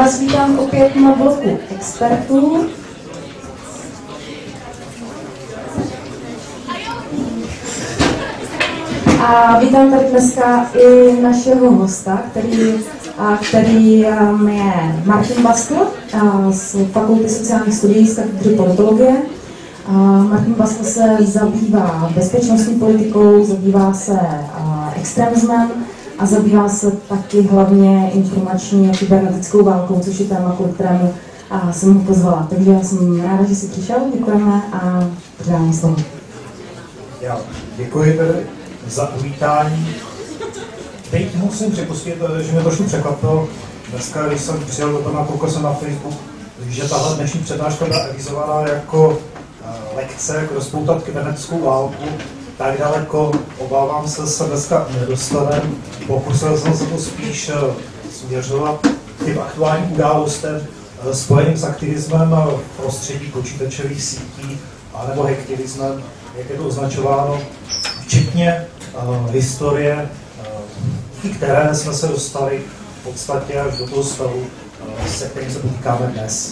vás vítám opět na bloku expertů. A vítám tady dneska i našeho hosta, který je Martin Bastl z Fakulty sociálních studií z katedry politologie. Martin Bastl se zabývá bezpečnostní politikou, zabývá se extremismem a zabývá se taky hlavně informační a kybernetickou válkou, což je téma, kvůli kterému jsem ho pozvala. Takže já jsem ráda, že jsi přišel, děkujeme a předávám slovo. Já děkuji tedy za uvítání. Teď musím připustit, že mě trošku překvapilo. Dneska, když jsem přijel do toho, koukal jsem na Facebook, že tahle dnešní přednáška byla avizovaná jako lekce, jak rozpoutat kybernetickou válku. Tak daleko, obávám se dneska nedostanem. Pokusil jsem se to spíš směřovat tím aktuálním událostem spojeným s aktivismem v prostředí počítačových sítí anebo hacktivismem, jak je to označováno, včetně historie, díky které jsme se dostali v podstatě až do toho stavu, se kterým se potýkáme dnes.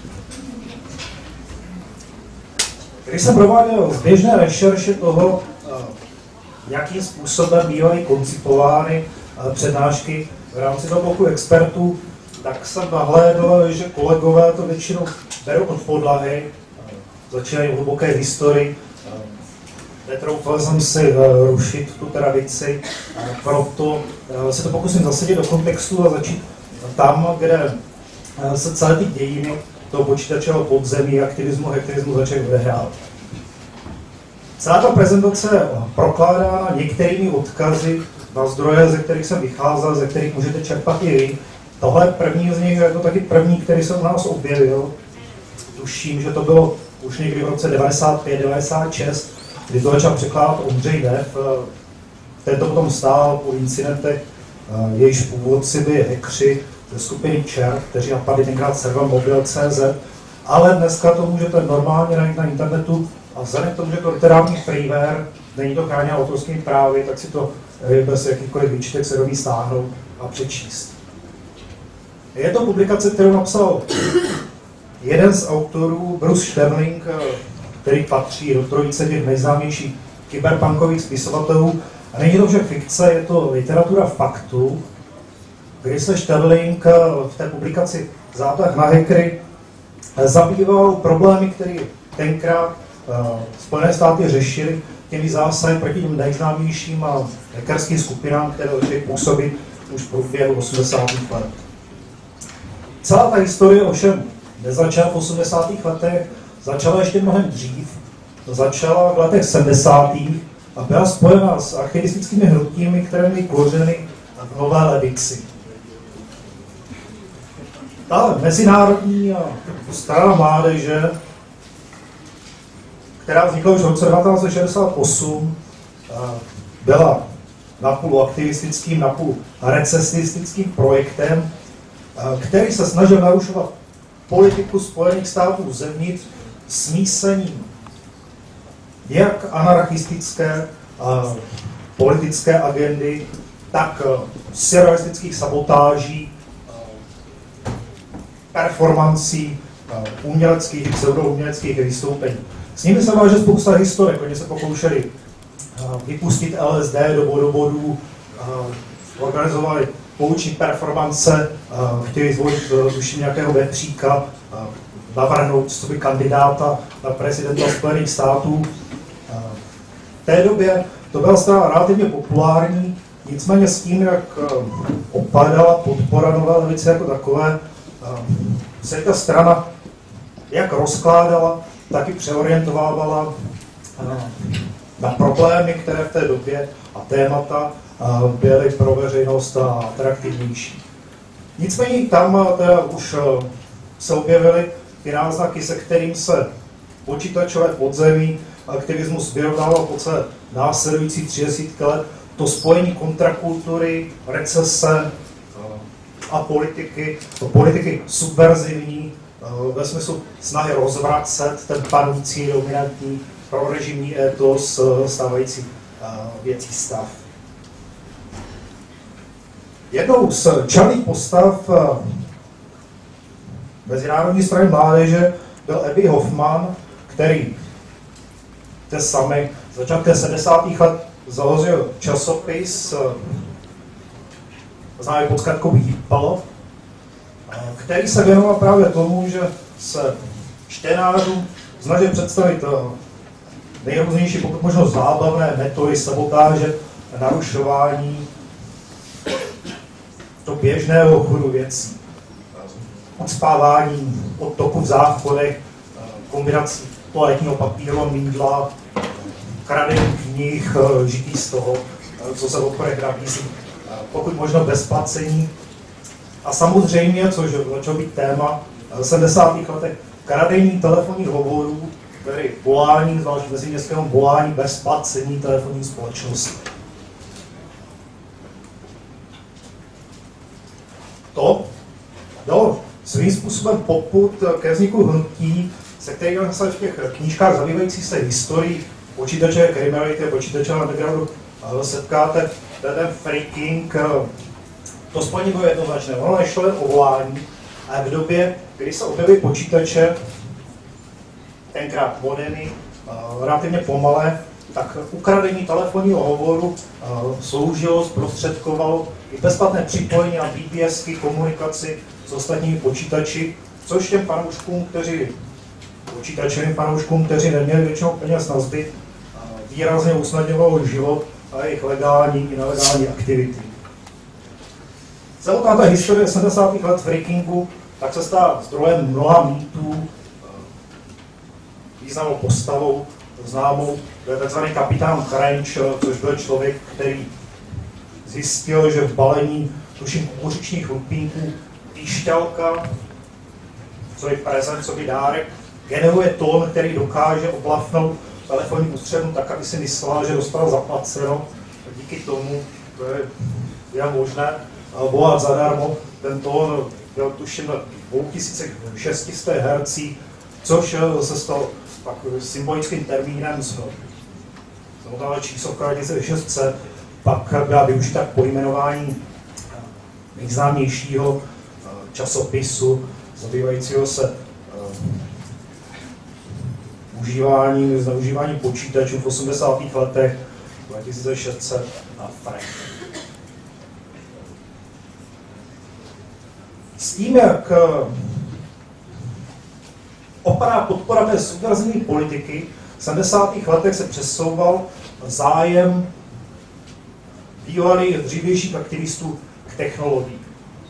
Když jsem prováděl zběžné rešerše toho, jakým způsobem bývají koncipovány přednášky v rámci toho bloku expertů, tak jsem nahlédl, že kolegové to většinou berou od podlahy, začínají v hluboké historii. Netroufal jsem si rušit tu tradici, proto se to pokusím zasadit do kontextu a začít tam, kde se celé ty dějiny toho počítačového podzemí, aktivismu, hacktivismu začaly odehrávat. Celá ta prezentace je prokládána některými odkazy na zdroje, ze kterých jsem vycházel, ze kterých můžete čerpat i vy. Tohle je první z nich, je to taky první, který se u nás objevil. Tuším, že to bylo už někdy v roce 95-96, kdy to začal překládat Ondřej Neff. Ten to potom stál po incidentech, jejichž původci byli hackři ze skupiny ČER, kteří napadli tenkrát server mobil.cz, ale dneska to můžete normálně najít na internetu a vzhledem k tomu, že to literární freeware, není to chráněno autorskými právy, tak si to bez jakýchkoliv výčitek se doví stáhnout a přečíst. Je to publikace, kterou napsal jeden z autorů, Bruce Sterling, který patří do trojice těch nejznámějších kyberpunkových spisovatelů. A není to však fikce, je to literatura faktu, kdy se Sterling v té publikaci Zátah na hackery zabýval problémy, které tenkrát Spojené státy řešily těmi zásahy proti těm nejznámějším hackerským skupinám, které začaly působit už v průběhu 80. let. Celá ta historie ovšem nezačala v 80. letech, začala ještě mnohem dřív. Začala v letech 70. a byla spojena s aktivistickými hnutími, které měly kořeny v Nové levici. Ta mezinárodní stará mládeže, která vznikla už v roce 1968, byla napůl aktivistickým, napůl recesistickým projektem, který se snažil narušovat politiku Spojených států zevnitř smísením jak anarchistické politické agendy, tak surrealistických sabotáží, performancí, uměleckých i pseudouměleckých vystoupení. S nimi se váže spousta historik, oni se pokoušeli vypustit LSD do vodobodů, organizovali pouční performance, chtěli zvolit tuším nějakého vetříka, navrhnout sobě kandidáta na prezidenta Spojených států. V té době to byla strana relativně populární, nicméně s tím, jak opadala podpora Nové levice jako takové, se ta strana jak rozkládala, tak i přeorientovávala na problémy, které v té době a témata byly pro veřejnost atraktivnější. Nicméně tam teda už se objevily ty náznaky, se kterým se počítačové podzemí aktivismus vyrovnával po celé následující 30 let. To spojení kontrakultury, recese a politiky subverzivní, ve smyslu snahy rozvracet ten panující dominantní prorežimní étos stávající věcí stav. Jednou z čelných postav Mezinárodní strany mládeže byl Abby Hoffman, který začátkem 70. let založil časopis známý pod zkratkou Hippo, který se věnoval právě tomu, že se čtenářům snaží představit nejrůznější, pokud možno zábavné metody sabotáže, narušování do běžného chodu věcí, ucpávání odtoku v záchodech, kombinací toaletního papíru a mýdla, kradení knih, žití z toho, co se v obchodech nabízí, pokud možno bez placení. A samozřejmě, což začalo být téma v 70. letech, kradení telefonních hovorů, tedy volání, zvlášť meziměstského volání bez placení telefonní společnosti. To dalo svým způsobem popud ke vzniku hnutí, se kterým se v těch knížkách zabývajících se historií počítačové kriminality a počítačového undergroundu setkáte. Ten freaking, to spojení bylo jednoznačné. Ono nešlo jen o volání, ale v době, kdy se objevily počítače, tenkrát moderny, relativně pomalé, tak ukradení telefonního hovoru sloužilo, zprostředkovalo i bezplatné připojení na BBSky, komunikaci s ostatními počítači, což těm počítačovým fanouškům, kteří neměli většinou peněz na zbyt, výrazně usnadňovalo život a jejich legální i nelegální aktivity. Celá ta historie 70. let freakingu tak se stala zdrojem mnoha mýtů, významnou postavou známou, to je tzv. Kapitán Crunch, což byl člověk, který zjistil, že v balení tuším kukuřičních lupínků píšťalka, co je prezent, co by dárek, generuje tón, který dokáže oblafnout telefonní ústřednu tak, aby si myslela, že dostal zaplaceno. Díky tomu to je možné volat zadarmo. Ten tón byl tuším na 2600 Hz, což se stalo pak symbolickým termínem samotná číslovka 2600, pak byla využita k pojmenování nejznámějšího časopisu zabývajícího se zneužívání počítačů v 80. letech 2600 a frank. S tím, jak opadá podpora té subverzivní politiky, v 70. letech se přesouval zájem bývalých dřívějších aktivistů k technologiím.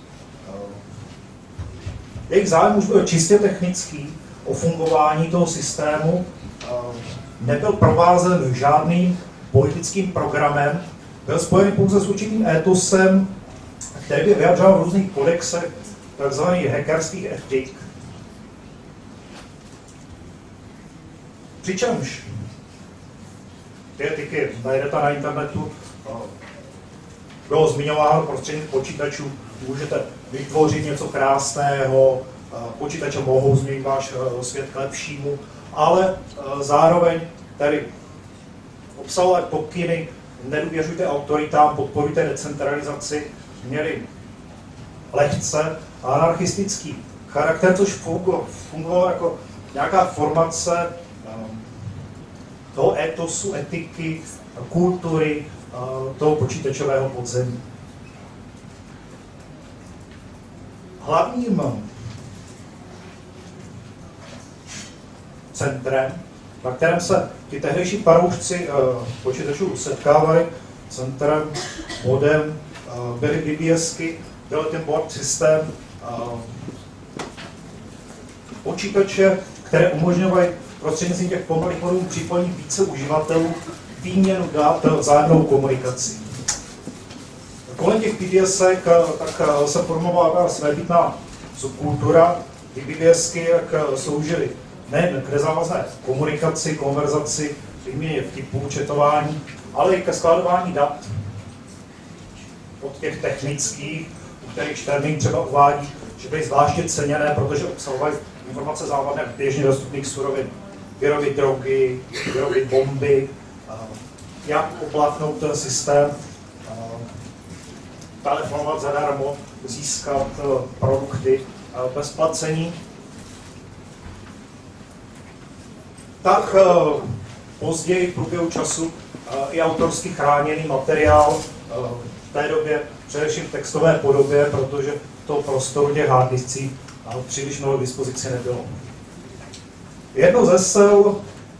Jejich zájem už byl čistě technický, o fungování toho systému, nebyl provázen žádným politickým programem, byl spojený pouze s určitým étosem, který by vyjadřoval v různých kodexech tzv. Hackerských etik. Přičemž ty etiky najdete na internetu, bylo zmiňováno prostřednictvím počítačů, můžete vytvořit něco krásného, počítače mohou změnit váš svět k lepšímu, ale zároveň tady obsahovat pokyny, nedůvěřujte autoritám, podporujte decentralizaci, měli lehce anarchistický charakter, což fungovalo jako nějaká formace toho etosu, etiky, kultury, toho počítačového podzemí. Hlavním centrem, na kterém se ty tehdejší paroušci počítačů setkávali, centrem, modem, byly BBSky, byl ten board systém, počítače, které umožňovaly prostřednictvím těch pomalých modů připojení více uživatelů, výměnu dat, vzájemnou komunikaci. Kolem těch BBSek tak se formovala svébytná subkultura, ty BBSky sloužily nejen k nezávazné komunikaci, konverzaci, výměně vtipů, četování, ale i ke skladování dat od těch technických, u kterých Sterling třeba uvádí, že byly zvláště ceněné, protože obsahovaly informace závadné běžně dostupných surovin. Vyrobit drogy, vyrobit bomby, jak oblafnout ten systém, telefonovat zadarmo, získat produkty bez placení. tak později v průběhu času i autorsky chráněný materiál v té době, především v textové podobě, protože to prostoru těch harddisků příliš mnoho k dispozici nebylo. Jedno ze sil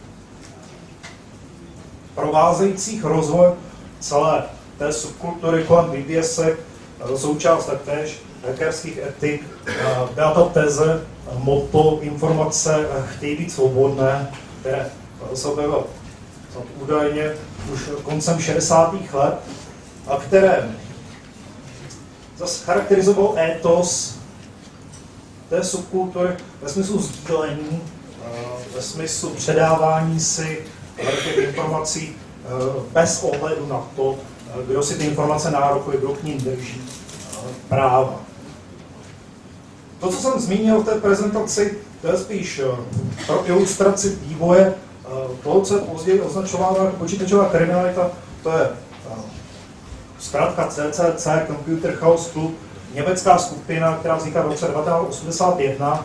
provázejících rozvoj celé té subkultury kolem BBSek, součást taktéž hackerských etik, byla ta teze, motto, informace chtějí být svobodné, které se objevilo údajně už koncem 60. let, a které zase charakterizoval étos té subkultury ve smyslu sdílení, ve smyslu předávání si těch informací bez ohledu na to, kdo si ty informace nárokuje, kdo k ním drží práva. To, co jsem zmínil v té prezentaci, to je spíš pro ilustraci vývoje toho, co je později označováno jako počítačová kriminalita, to je zkrátka CCC, Computer Chaos Club, německá skupina, která vznikla v roce 1981,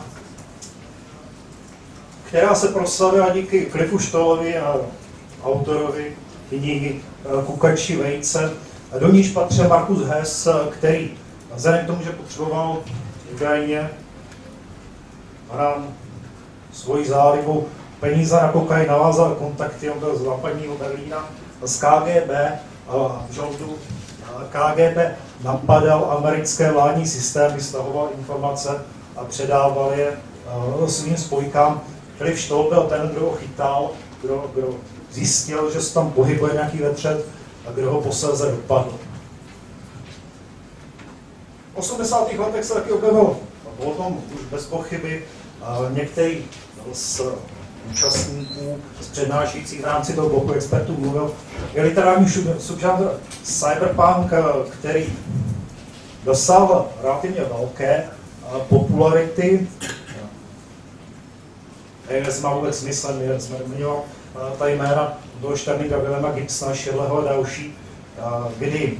která se proslavila díky Cliffu Stollovi a autorovi knihy Kukačí vejce, do níž patřil Markus Hess, který vzhledem k tomu, že potřeboval údajně na svoji zálibu peníze na kokain, navázal kontakty, on byl z západního Berlína, z KGB, a v žoldu KGB napadal americké vládní systémy, stahoval informace a předával je svým spojkám. Cliff Stoll byl ten, kdo ho chytal, kdo zjistil, že se tam pohybuje nějaký vetřet a kdo ho posléze dopadl. V 80. letech se taky objevil potom už bez pochyby některý z účastníků, z přednášejících v rámci toho bloku expertů mluvil, je literární subžánr cyberpunk, který dosáhl relativně velké popularity. Nevím, jestli má vůbec smysl, my jsme doměňoval ta jména do Šterninga, Willema Gibsona, Shirleyho a další, kdy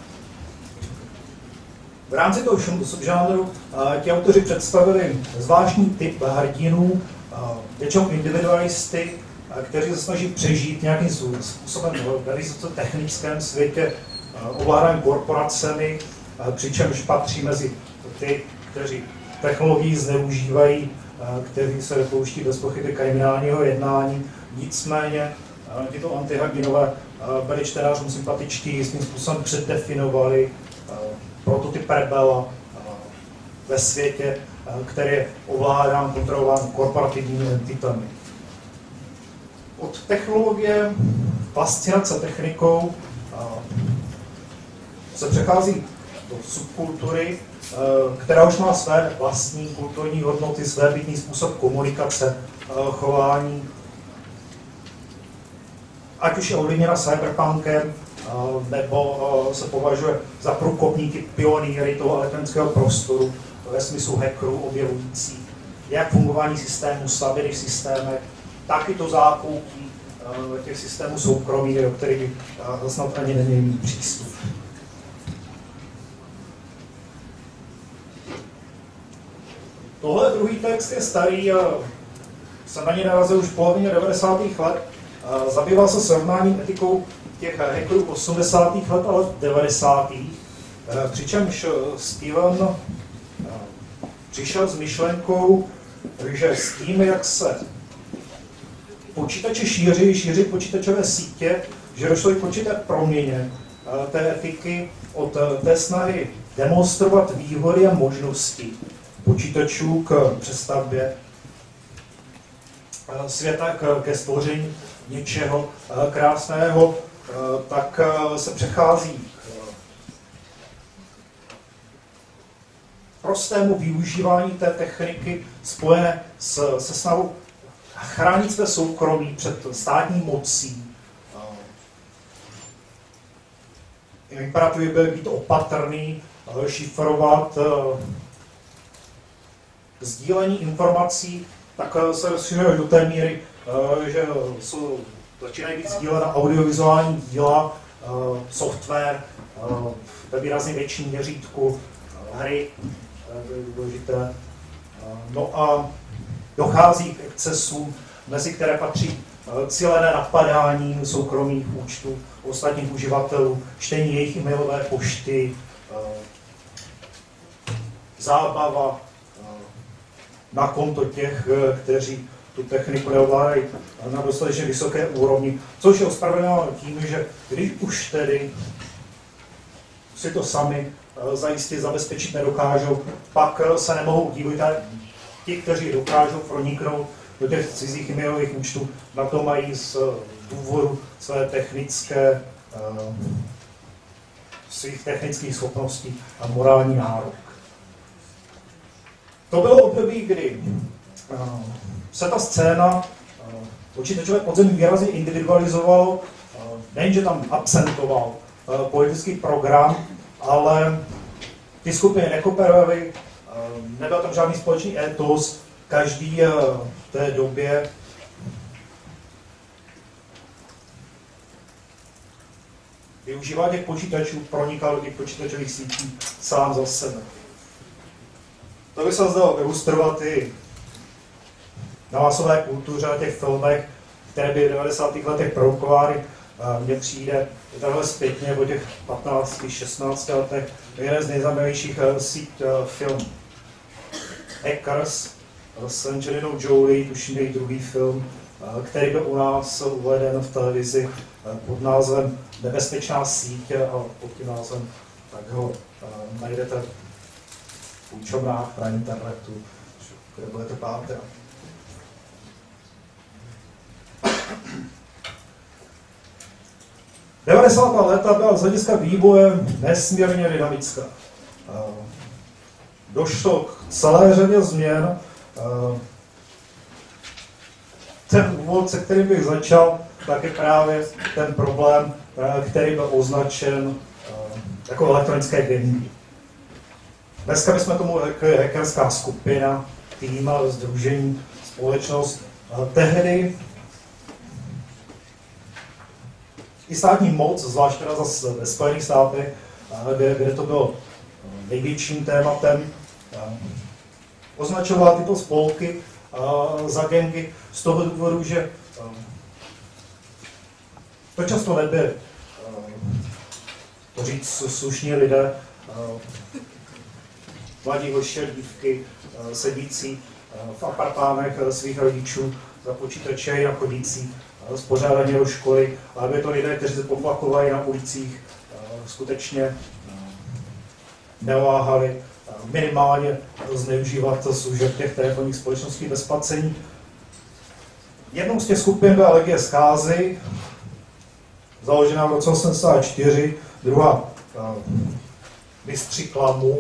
v rámci toho subžánru ti autoři představili zvláštní typ hrdinů, většinou individualisty, kteří se snaží přežít nějakým způsobem v vysoce technickém světě, ovládaný korporacemi, přičemž patří mezi ty, kteří technologii zneužívají, kteří se dopouští bez pochyby kriminálního jednání. Nicméně tyto antihrdinové byli čtenářům sympatičtí, jistým způsobem předdefinovali prototyp rebela ve světě, který je ovládán, kontrolován korporativními entitami. Od technologie, fascinace technikou se přechází do subkultury, která už má své vlastní kulturní hodnoty, své bytný způsob komunikace, chování. Ať už je ovlivněna cyberpunkem, nebo se považuje za průkopníky, pionýry toho elektronického prostoru ve smyslu hackerů objevující jak fungování systému, slabiny v systémech, tak i to zákoutí těch systémů soukromí, do kterých snad ani není přístup. Tohle druhý text je starý, jsem na něj narazil už v polovině 90. let. Zabýval se srovnáním etikou těch hackerů 80. let, ale 90. Přičemž Steven přišel s myšlenkou, že s tím, jak se počítače šíří počítačové sítě, že došlo k určité proměně té etiky od té snahy demonstrovat výhody a možnosti počítačů k přestavbě světa ke stvoření něčeho krásného, tak se přechází k prostému využívání té techniky spojené se snahou chránit své soukromí před státní mocí. Imperativy byly být opatrný, šifrovat, sdílení informací, tak se rozšiřuje do té míry, že začínají být sdílena audiovizuální díla, software ve výrazně větším měřítku, hry, důležité. No a dochází k excesům mezi které patří cílené napadání soukromých účtů ostatních uživatelů, čtení jejich e-mailové pošty, zábava na konto těch, kteří tu techniku neovládají na dostatečně vysoké úrovni, což je ospravedlňováno tím, že když už tedy si to sami zajistit, zabezpečit nedokážou, pak se nemohou divit. Ti, kteří dokážou proniknout do těch cizích e-mailových účtů, na to mají z důvodu svých technických schopností a morální nárok. To bylo období, kdy se ta scéna počítačové podzemí výrazně individualizovalo, nejenže tam absentoval politický program, ale ty skupiny nekooperovaly, nebyl tam žádný společný étos, každý v té době využívá těch počítačů, pronikal do těch počítačových sítí sám za sebe. To by se dalo ilustrovat i na masové kultuře, na těch filmech, které by v 90. letech produkovány. Mně přijde takhle zpětně po těch 15, 16 letech jeden z nejzajímavějších film Hackers s Angelinou Jolie, tuším její druhý film, který byl u nás uveden v televizi pod názvem Nebezpečná síť a pod tím názvem tak ho najdete v půjčovnách na internetu, kde budete pátrat. Devadesátá léta byla z hlediska vývoje nesmírně dynamická. Došlo k celé řadě změn. Ten úvod, se kterým bych začal, tak je právě ten problém, který byl označen jako elektronické gaming. Dneska bychom tomu řekli hackerská skupina, tým, sdružení, společnost. Tehdy i státní moc, zvlášť teda zase ve Spojených státech, kde to bylo největším tématem, označovala tyto spolky za gangy z toho důvodu, že to často nebyly, to říct slušní lidé, mladí hoši, dívky, sedící v apartmánech svých rodičů za počítače a chodící spořádaně do školy, ale by to lidé, kteří se poplakovali na ulicích, skutečně neváhali minimálně zneužívat služeb těch telefonních společností bez placení. Jednou z těch skupin byla Legie zkázy, založená v roce 1984, druhá Mistři klamu,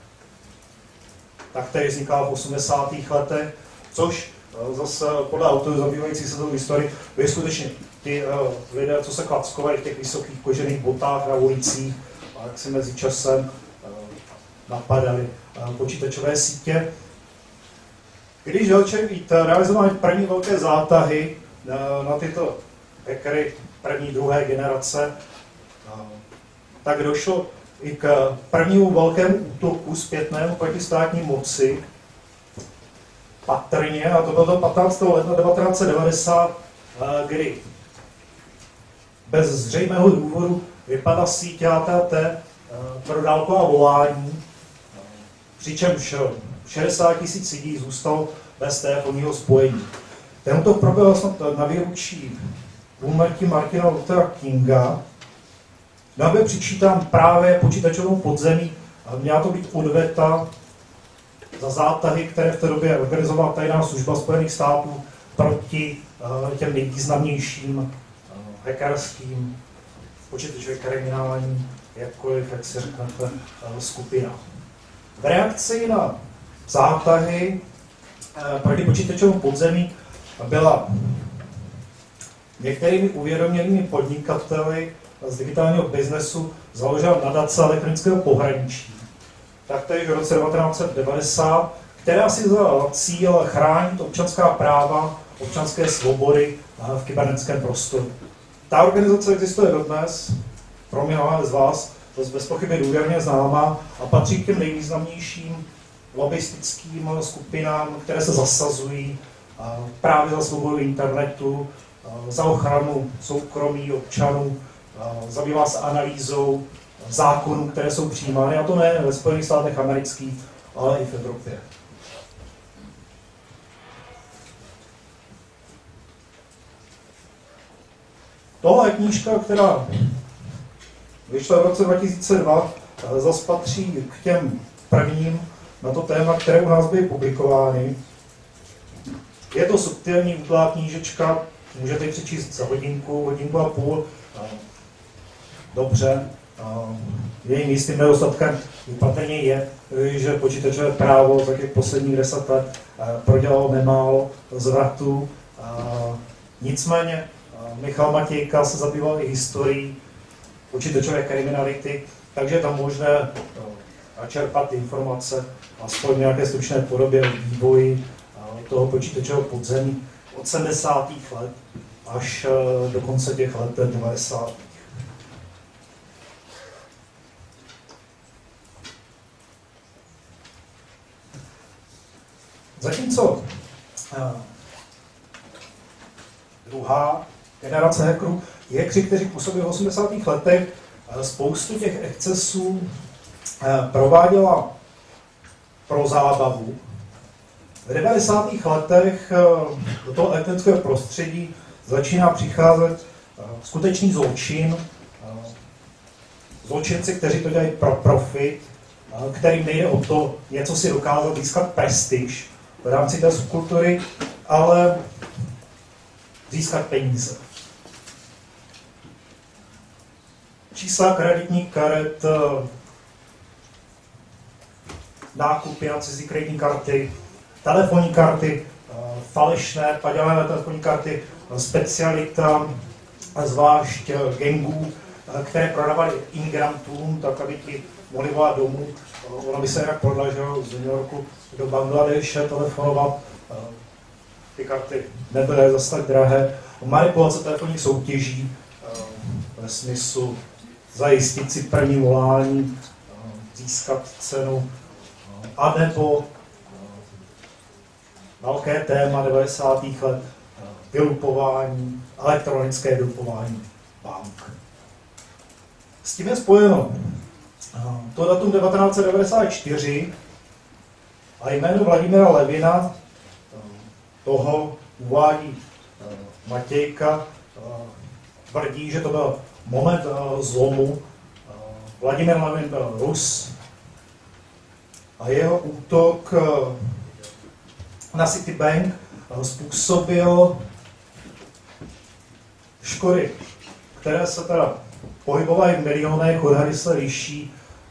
tak který vznikala v 80. letech, což zase podle autorů zabývajících se tou historií byli skutečně ty lidé, co se klackovali v těch vysokých kožených botách na ulicích a jak si mezi časem napadali počítačové sítě. Když začaly být realizovány první velké zátahy na tyto hackery první, druhé generace, tak došlo i k prvnímu velkému útoku zpětnému proti státní moci, patrně, a to bylo 15. ledna 1990, kdy bez zřejmého důvodu vypadla síť AT&T pro dálková volání, přičemž 60 000 lidí zůstalo bez telefonního spojení. Tento proběhl snad na výročí úmrtí Martina Luthera Kinga. Byl přičítán právě počítačovou podzemí a měla to být odveta za zátahy, které v té době organizovala tajná služba Spojených států proti těm nejvýznamnějším hackerským, počítačově kriminálním, jakkoliv, jak si řeknete, skupinám. V reakci na zátahy proti počítačovému podzemí byla některými uvědomělými podnikateli z digitálního biznesu založena nadace elektronického pohraničí. Taktéž v roce 1990, která si vzala cíl chránit občanská práva, občanské svobody v kybernetickém prostoru. Ta organizace existuje dodnes, pro mě z vás, to je bez pochyby důvěrně známá a patří k těm nejvýznamnějším lobbystickým skupinám, které se zasazují právě za svobodu internetu, za ochranu soukromí občanů, zabývá se analýzou zákonů, které jsou přijímány, a to ne ve Spojených státech amerických, ale i v Evropě. Tohle je knížka, která vyšla v roce 2002, zase patří k těm prvním na to téma, které u nás byly publikovány. Je to subtilní, útlá knížečka, můžete ji přečíst za hodinku, hodinku a půl. Dobře. Jejím jistým nedostatkem patrně je, že počítačové právo, tak jak posledních 10 let, prodělalo nemálo zvratů. Nicméně Michal Matějka se zabýval i historií počítačové kriminality, takže je tam možné čerpat informace aspoň v nějaké stručné podobě o vývoji toho počítačového podzemí od 70. let až do konce těch let 90. Zatímco druhá generace hackerů je hackeři, kteří působí v 80. letech, spoustu těch excesů prováděla pro zábavu. V 90. letech do toho elektronického prostředí začíná přicházet skutečný zločin, zločinci, kteří to dělají pro profit, kterým nejde o to něco si dokázat získat prestiž v rámci té subkultury, ale získat peníze. Čísla kreditních karet, nákupy na cizí kreditní karty, telefonní karty, falešné, padělané telefonní karty, specialita zvlášť gangů, které prodávaly imigrantům, tak aby ti mohli volat domů. Ono by se jinak prodala, že z New Yorku do Bangladeše telefonovat. Ty karty nebyly zase tak drahé. Manipulace telefonních soutěží ve smyslu zajistit si první volání, získat cenu, anebo velké téma 90. let, vylupování, elektronické vylupování bank. S tím je spojeno to datum 1994 a jméno Vladimira Levina, toho uvádí Matějka, tvrdí, že to byl moment zlomu. Vladimir Levin byl Rus a jeho útok na Citibank způsobil škody, které se teda pohybovaly v milionech, odhady se liší.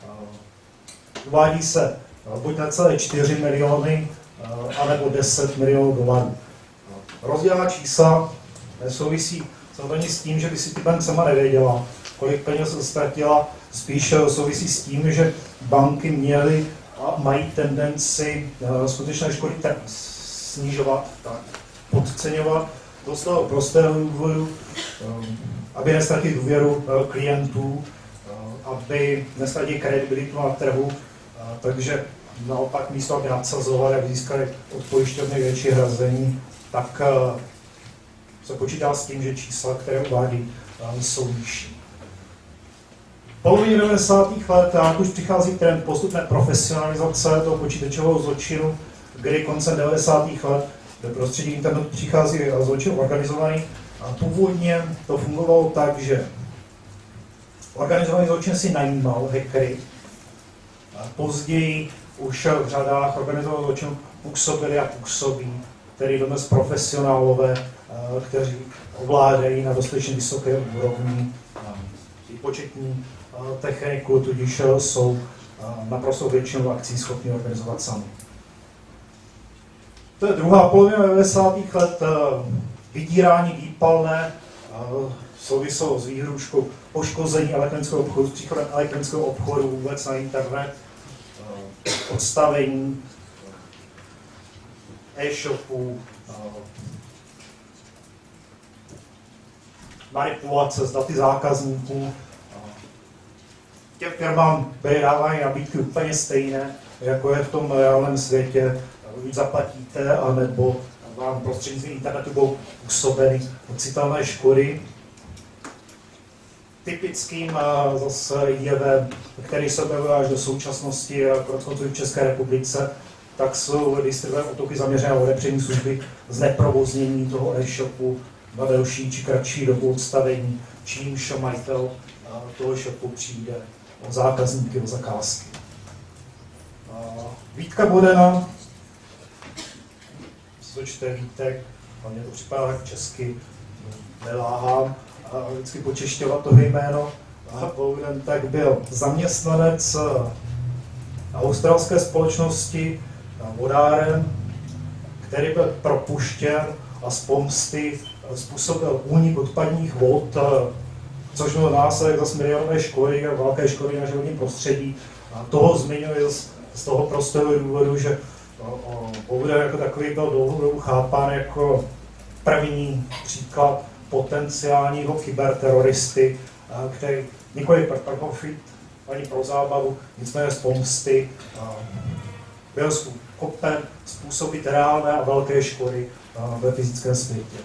Uvádí se buď necelé 4 miliony, anebo 10 milionů dolarů. Rozdělená čísla nesouvisí samozřejmě s tím, že by Citibank sama nevěděla, kolik peněz se ztratila, spíš souvisí s tím, že banky měly a mají tendenci skutečné škody snižovat, podceňovat, z toho prostého důvodu, aby nestratili důvěru klientů, aby nestratili kredibilitu na trhu, takže naopak místo, aby nadsazovali, aby získali od pojišťovny větší hrazení, tak se počítá s tím, že čísla, které uvádí, jsou nižší. V polovině 90. let už přichází trend postupné profesionalizace toho počítačového zločinu, kdy koncem 90. let do prostředí internetu přichází zločin organizovaný. A původně to fungovalo tak, že organizovaný zločin si najímal hackery. A později už v řadách organizovaného zločinu působili a působí, tedy dnes profesionálové, kteří ovládají na dostatečně vysoké úrovni i početní techniku, tudíž jsou naprosto většinou akcí schopni organizovat sami. To je druhá polovina 90. let, vydírání výpalné, souviselo s výhrůžkou poškození elektronického obchodu, s příchodem elektronického obchodu vůbec na internet, odstavení e-shopů, manipulace s daty zákazníků. Těm firmám byly dávány nabídky úplně stejné, jako je v tom reálném světě. Buď zaplatíte, anebo vám prostřednictvím internetu budou působeny citelné škody. Typickým zase jevem, který se objevuje až do současnosti, koneckonců v České republice, tak jsou distribuované útoky zaměřené na odepření služby, zneprovoznění toho e-shopu na delší či kratší dobu odstavení, čímž majitel toho shopu přijde o zákazníky, o zakázky. Vítka Bodena, co čte Vítek, a mně to připadá tak česky, neláhám vždycky počešťovat toho jméno. Boden tak byl zaměstnanec australské společnosti vodáren, který byl propuštěn a z pomsty způsobil únik odpadních vod, což mělo následek zase milionové škody a velké škody na životním prostředí. A toho zmiňuji z toho prostého důvodu, že Boden jako takový byl dlouho chápán jako první příklad potenciálního kyberteroristy, který nikoli pro profit, ani pro zábavu, nicméně z pomsty byl schopen způsobit reálné a velké škody ve fyzickém světě.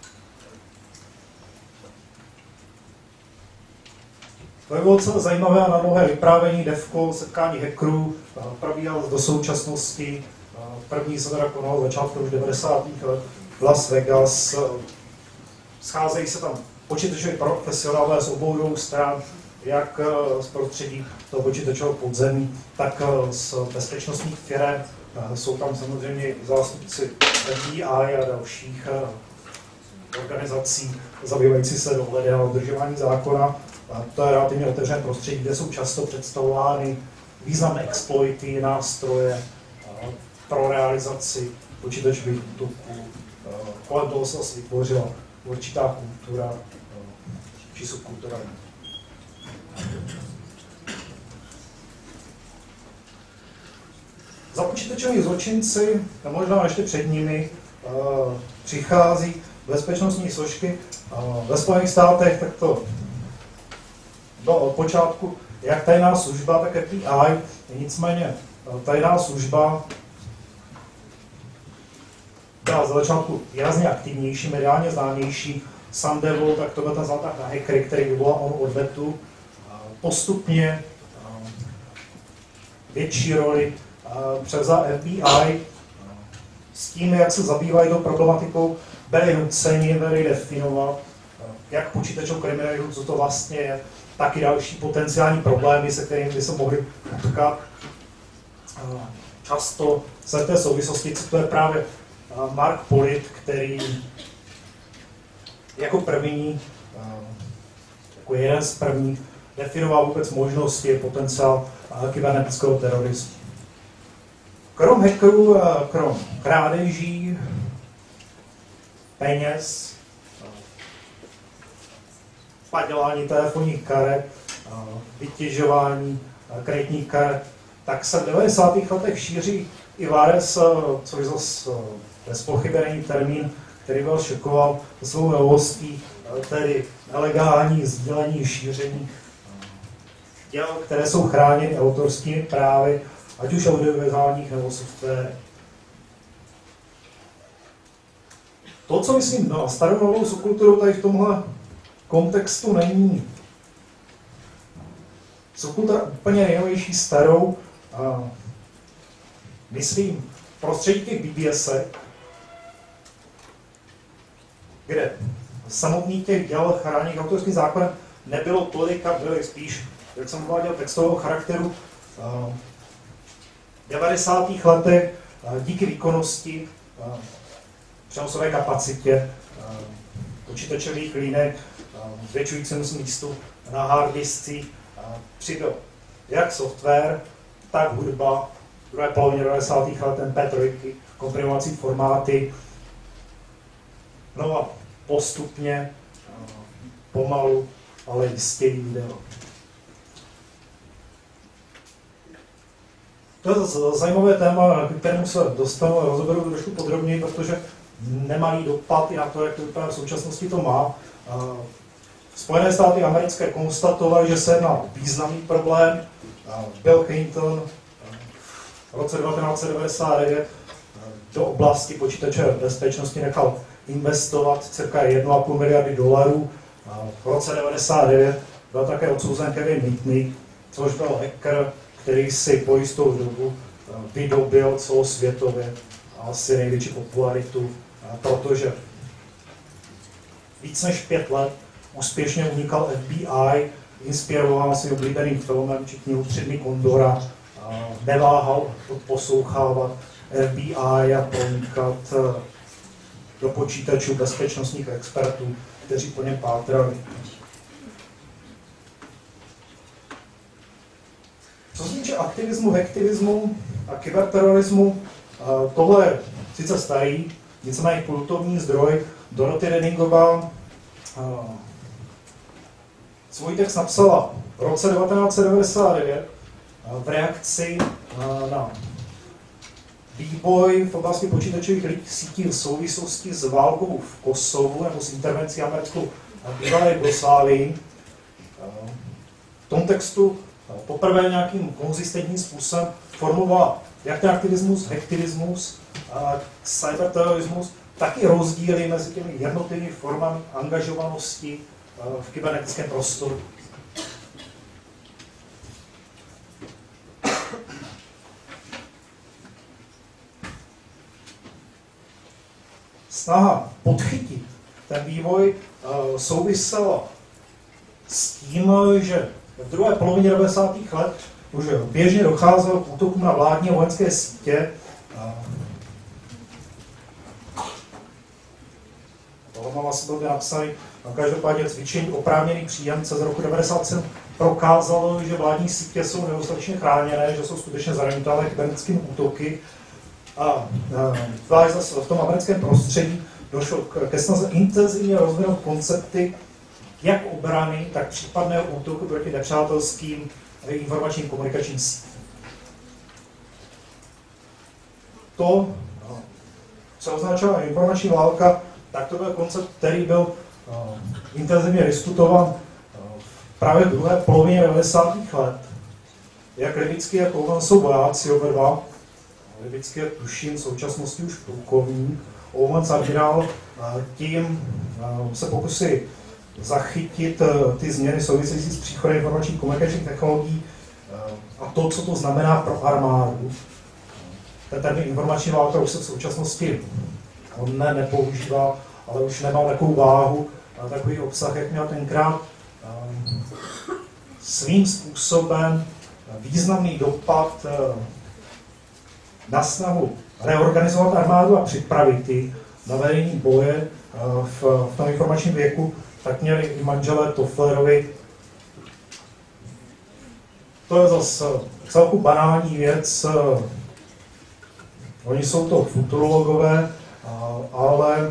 To by bylo celé zajímavé a na dlouhé vyprávění DEFCO, setkání hackerů, probíhalo do současnosti. První se teda konalo začátku už 90. let v Las Vegas. Scházejí se tam počítačoví profesionálové z obou dvou stran, jak z prostředí toho počítačového podzemí, tak z bezpečnostních firem. Jsou tam samozřejmě zástupci FBI a dalších organizací zabývající se dohledem a dodržování zákona. To je relativně otevřené prostředí, kde jsou často představovány významné exploity, nástroje pro realizaci počítačových útoků. Kolem toho se vytvořila určitá kultura či subkultura. Za počítačoví zločinci, a možná ještě před nimi, přichází bezpečnostní složky. Ve Spojených státech tak to bylo od počátku jak tajná služba, tak FBI. Nicméně tajná služba byla za začátku výrazně aktivnější, mediálně známější. Sam Devil, tak to byl ten zátah na hackery, který vyvolal onu odvetu. Postupně větší roli převzal FBI. S tím, jak se zabývají do problematikou, byli nuceni definovat, jak počítačovou kriminalitu, co to vlastně je, tak i další potenciální problémy, se kterými by se mohli utkat. Často se v té souvislosti cituje právě Mark Polit, který jako první, jako jeden z prvních, definoval vůbec možnosti, potenciál kybernetického terorismu. Krom hackerů, krom krádeží, peněz, padělání telefonních karet, vytěžování kreditních karet, tak se v 90. letech šíří i VARES, což zase bez pochyby není termín, který byl šokoval svou novostí, tedy nelegální sdílení, šíření děl, které jsou chráněny autorskými právy, ať už audiovizuálních nebo software. To, co myslím na starou novou subkulturu, tady v tomhle kontextu není subkultura úplně nejnovější starou. Myslím, prostředí těch BBSek, kde samotných těch děl chráněných autorským zákonem nebylo tolik a byly spíš, jak jsem uváděl, textového charakteru. V 90. letech díky výkonnosti, přenosové kapacitě počítačových linek, zvětšujícímu místu na harddiscích přibyl jak software, tak hudba, v druhé polovině 90. let MP3, komprimovací formáty. No a postupně, pomalu, ale jistě video. To je zajímavé téma, k kterému se dostanu a rozoberu trošku podrobněji, protože nemalý dopad i na to, jak to vypadá v současnosti to má. Spojené státy americké konstatovaly, že se jedná o významný problém. Bill Clinton v roce 1999 do oblasti počítačové bezpečnosti nechal investovat cirka 1,5 miliardy dolarů. V roce 1999 byl také odsouzen Kevin Mitnick, což byl hacker, který si po jistou dobu vydobil celosvětově asi největší popularitu, protože víc než 5 let úspěšně unikal FBI, inspiroval si oblíbeným filmem či knihou Tři Kondora, neváhal poslouchávat FBI a pronikat do počítačů bezpečnostních expertů, kteří po něm pátrali. Co se týče aktivismu, hektivismu a kyberterorismu, tohle je sice starý, nicméně kultovní zdroj. Dorothy Denningová svůj text napsala v roce 1999 v reakci na vývoj v oblasti počítačových sítí v souvislosti s válkou v Kosovu nebo s intervencí americkou bývalé Jugoslávii. V tom textu poprvé nějakým konzistentním způsobem formovala jak ten aktivismus, hektivismus, cyberterorismus, tak i rozdíly mezi těmi jednotlivými formami angažovanosti v kybernetickém prostoru. Snaha podchytit ten vývoj souvisela s tím, že v druhé polovině 90. let už běžně docházelo k útokům na vládní a vojenské sítě. Tohle mám asi dobře napsaný. Každopádně cvičení oprávněný příjemce z roku 1997 prokázalo, že vládní sítě jsou nedostatečně chráněné, že jsou skutečně zranitelné kybernetickými útoky. A zase v tom americkém prostředí došlo ke snaze intenzivně rozvinout koncepty jak obrany, tak případného útoku proti nepřátelským informačním komunikačním sítím. To, co označila informační válka, tak to byl koncept, který byl intenzivně diskutován právě v druhé polovině 90. let. Jak libický, jak Oman jsou vojáci oba dva. Libický je tuším v současnosti už plukovník. Oman admirál tím se pokusí zachytit ty změny související s příchodem informačních komunikačních technologií a to, co to znamená pro armádu. Ten termín informační válka už se v současnosti nepoužívá, ale už nemá takovou váhu a takový obsah, jak měl tenkrát. Svým způsobem významný dopad na snahu reorganizovat armádu a připravit ji na vedení boje v tom informačním věku, tak měli i manželé Tofflerovi. To je zase celku banální věc. Oni jsou to futurologové, ale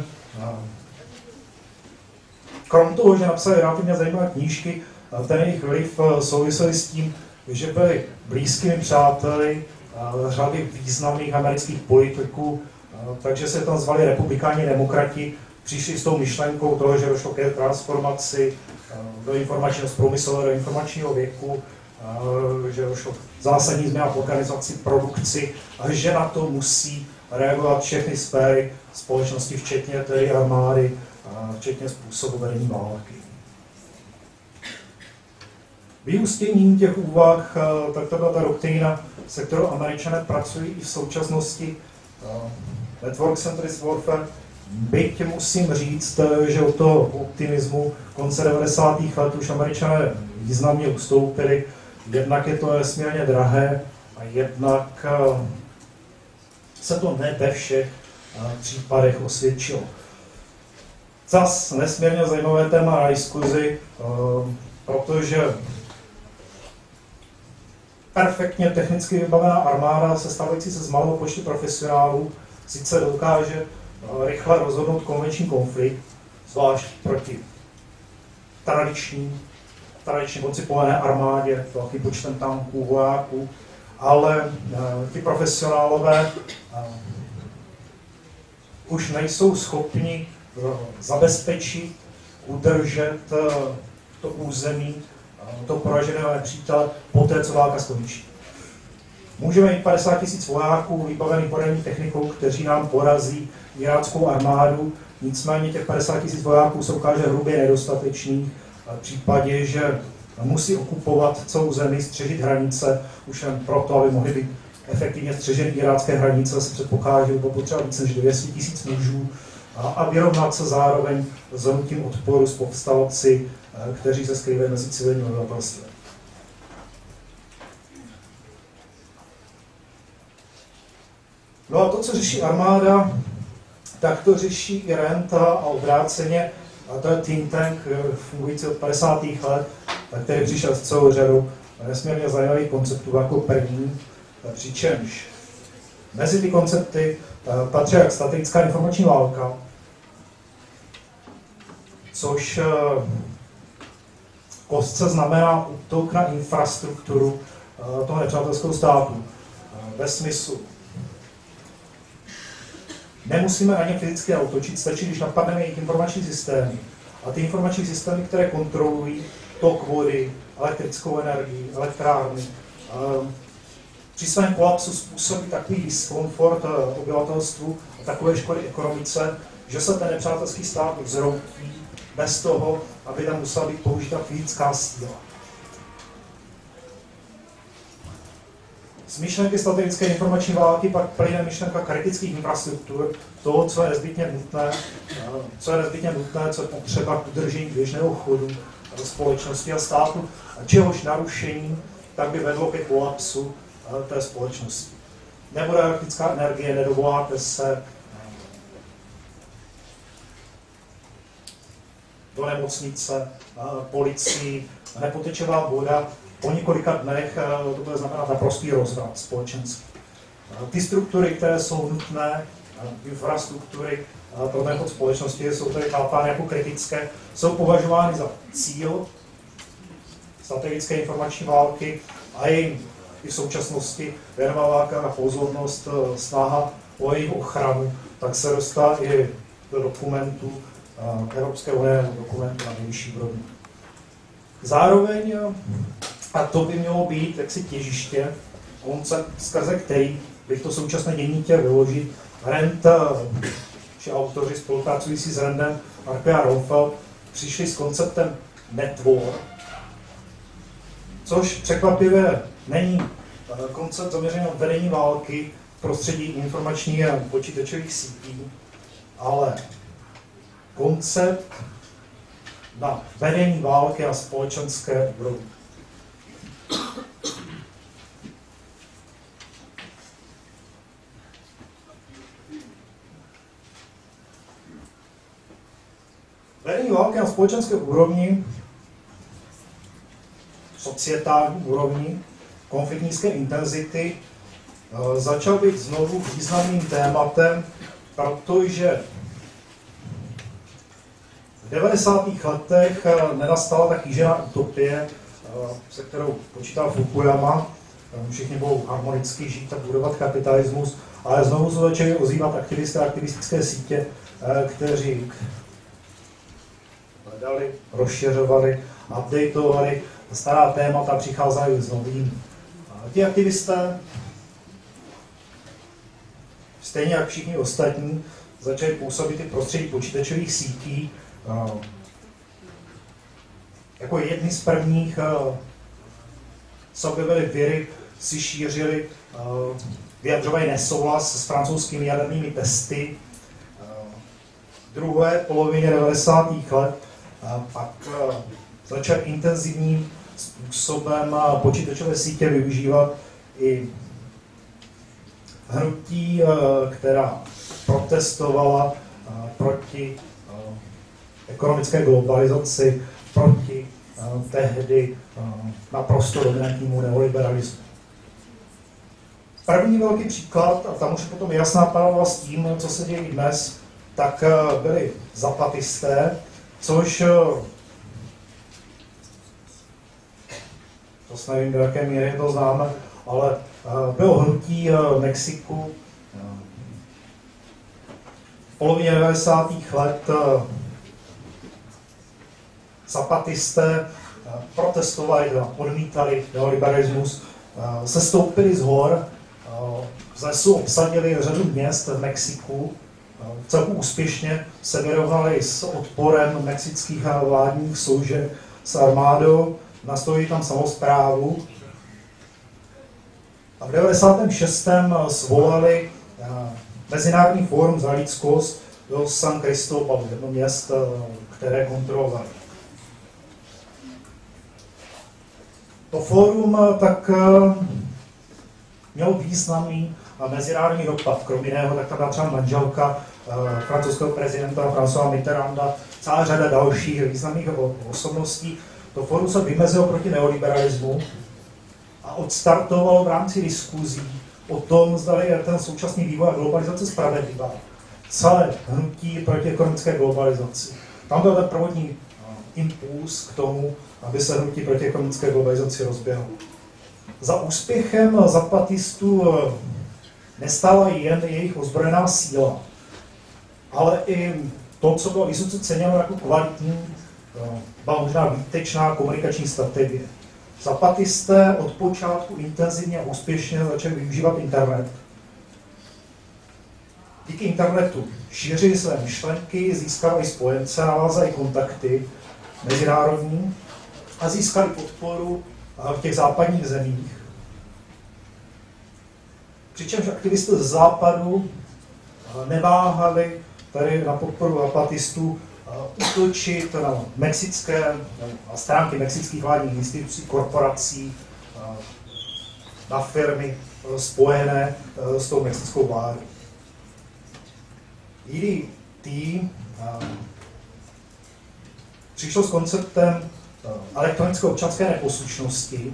krom toho, že napsali relativně zajímavé knížky, ten jejich vliv souvisel s tím, že byli blízkými přáteli řady významných amerických politiků, takže se tam zvali republikáni, demokrati, přišli s tou myšlenkou toho, že došlo ke transformaci do informačního průmyslového, do informačního věku, že došlo k zásadní změna v organizaci, produkci a že na to musí reagovat všechny sféry společnosti, včetně tedy armády, včetně způsobu vedení války. Vyústěním těch úvah, tak to byla ta doktrína, se kterou Američané pracují i v současnosti, Network Centrist Warfare. Byť musím říct, že od toho optimismu konce 90. let už Američané významně ustoupili. Jednak je to nesmírně drahé a jednak se to ne ve všech případech osvědčilo. Zas nesmírně zajímavé téma na diskuzi, protože perfektně technicky vybavená armáda, sestavující se z malého počtu profesionálů, sice dokáže rychle rozhodnout konvenční konflikt, zvlášť proti tradičně koncipované armádě, velkým počtem tanků, vojáků, ale ty profesionálové už nejsou schopni zabezpečit, udržet to území, to poraženého nepřítele poté, co válka skončí. Můžeme mít 50 000 vojáků vybavených moderní technikou, kteří nám porazí iráckou armádu, nicméně těch 50 000 vojáků se ukáže hrubě nedostatečných v případě, že musí okupovat celou zemi, střežit hranice, už jen proto, aby mohly být efektivně střeženy irácké hranice, se předpokládá, že by bylo potřeba více než 200 000 mužů a vyrovnat se zároveň s hnutím odporu s povstalci, kteří se skrývají mezi civilním obyvatelstvem. No a to, co řeší armáda, tak to řeší i renta a obráceně. A to je think tank fungující od 50. let, který přišel s celou řadou nesmírně zajímavých konceptů jako první, přičemž mezi ty koncepty patří jak strategická informační válka, což kostce znamená útok na infrastrukturu toho nepřátelského státu. Ve smyslu nemusíme ani fyzicky útočit, stačí, když napadneme jejich informační systémy. A ty informační systémy, které kontrolují tok vody, elektrickou energii, elektrárny, při svém kolapsu způsobí takový diskomfort obyvatelstvu a takové škody ekonomice, že se ten nepřátelský stát vzroutí bez toho, aby tam musela být použita fyzická síla. Z myšlenky strategické informační války pak plyne myšlenka kritických infrastruktur, toho, co je nezbytně nutné, co je potřeba k udržení běžného chodu společnosti a státu, a čehož narušení tak by vedlo ke kolapsu té společnosti. Nebude elektrická energie, nedovoláte se do nemocnice, policii, nepoteče vám voda, po několika dnech to bude znamenat naprostý rozvrat společenský. Ty struktury, které jsou nutné, infrastruktury pro ten chod společnosti, jsou tady chápány jako kritické, jsou považovány za cíl strategické informační války a jim i v současnosti věnová válka na pozornost, snaha o jejich ochranu, tak se dostala i do dokumentu Evropské unie, dokumentu na nejvyšší úrovni. Zároveň, a to by mělo být jaksi těžiště, koncept, skrze který bych to současné dění chtěl vyložit, Rand, či autoři spolupracující s Randem, Mark a Rumfeld, přišli s konceptem network, což překvapivě není koncept zaměřený na vedení války v prostředí informačních a počítačových sítí, ale koncept na vedení války na společenské úrovni. Vedení války na společenské úrovni, societální úrovni, konflikt nízké intenzity, začal být znovu významným tématem, protože v 90. letech nenastala tak kýžená utopie, se kterou počítal Fukuyama. Všichni budou harmonicky žít a budovat kapitalismus, ale znovu se začaly ozývat aktivisté a aktivistické sítě, kteří hledali, rozšiřovali, updateovali stará témata, přicházeli s novým. Ti aktivisté, stejně jak všichni ostatní, začali působit i prostředí počítačových sítí. Jako jedni z prvních se objevily viry, si šířili, vyjadřovali nesouhlas s francouzskými jadernými testy. V druhé polovině 90. let pak začal intenzivním způsobem počítačové sítě využívat i hnutí, která protestovala proti ekonomické globalizaci, proti tehdy naprosto dominantnímu neoliberalismu. První velký příklad, a tam už je potom jasná paralela s tím, co se děje dnes, tak byli zapatisté, což to nevím, do jaké míry to známe, ale bylo hnutí v Mexiku v polovině 90. let. Zapatisté protestovali, odmítali neoliberalismus, se stoupili z hor, z lesu obsadili řadu měst v Mexiku, celku úspěšně se vyrovnali s odporem mexických vládních služeb, s armádou, nastolili tam samosprávu a v 96. svolali Mezinárodní fórum za lidskost do San Cristóbal, jedno město, které kontrolovali. To fórum tak mělo významný mezinárodní dopad. Kromě jiného, tak tam byla třeba manželka francouzského prezidenta Françoise Mitterranda, celá řada dalších významných osobností. To fórum se vymezilo proti neoliberalismu a odstartovalo v rámci diskuzí o tom, zda je ten současný vývoj a globalizace spravedlivá. Celé hnutí proti ekonomické globalizaci. Tam byl ten prvotní impuls k tomu, aby se hnutí proti ekonomické globalizaci rozběhlo. Za úspěchem zapatistů nestála jen jejich ozbrojená síla, ale i to, co bylo vysoce ceněno jako kvalitní, byla možná výtečná komunikační strategie. Zapatisté od počátku intenzivně a úspěšně začali využívat internet. Díky internetu šířili své myšlenky, získali spojence, navázali kontakty mezinárodní a získali podporu v těch západních zemích. Přičemž aktivisté z západu neváhali tady na podporu zapatistů útočit na mexické na stránky mexických vládních institucí, korporací, na firmy spojené s tou mexickou vládou. EDT přišel s konceptem elektronické občanské neposlušnosti,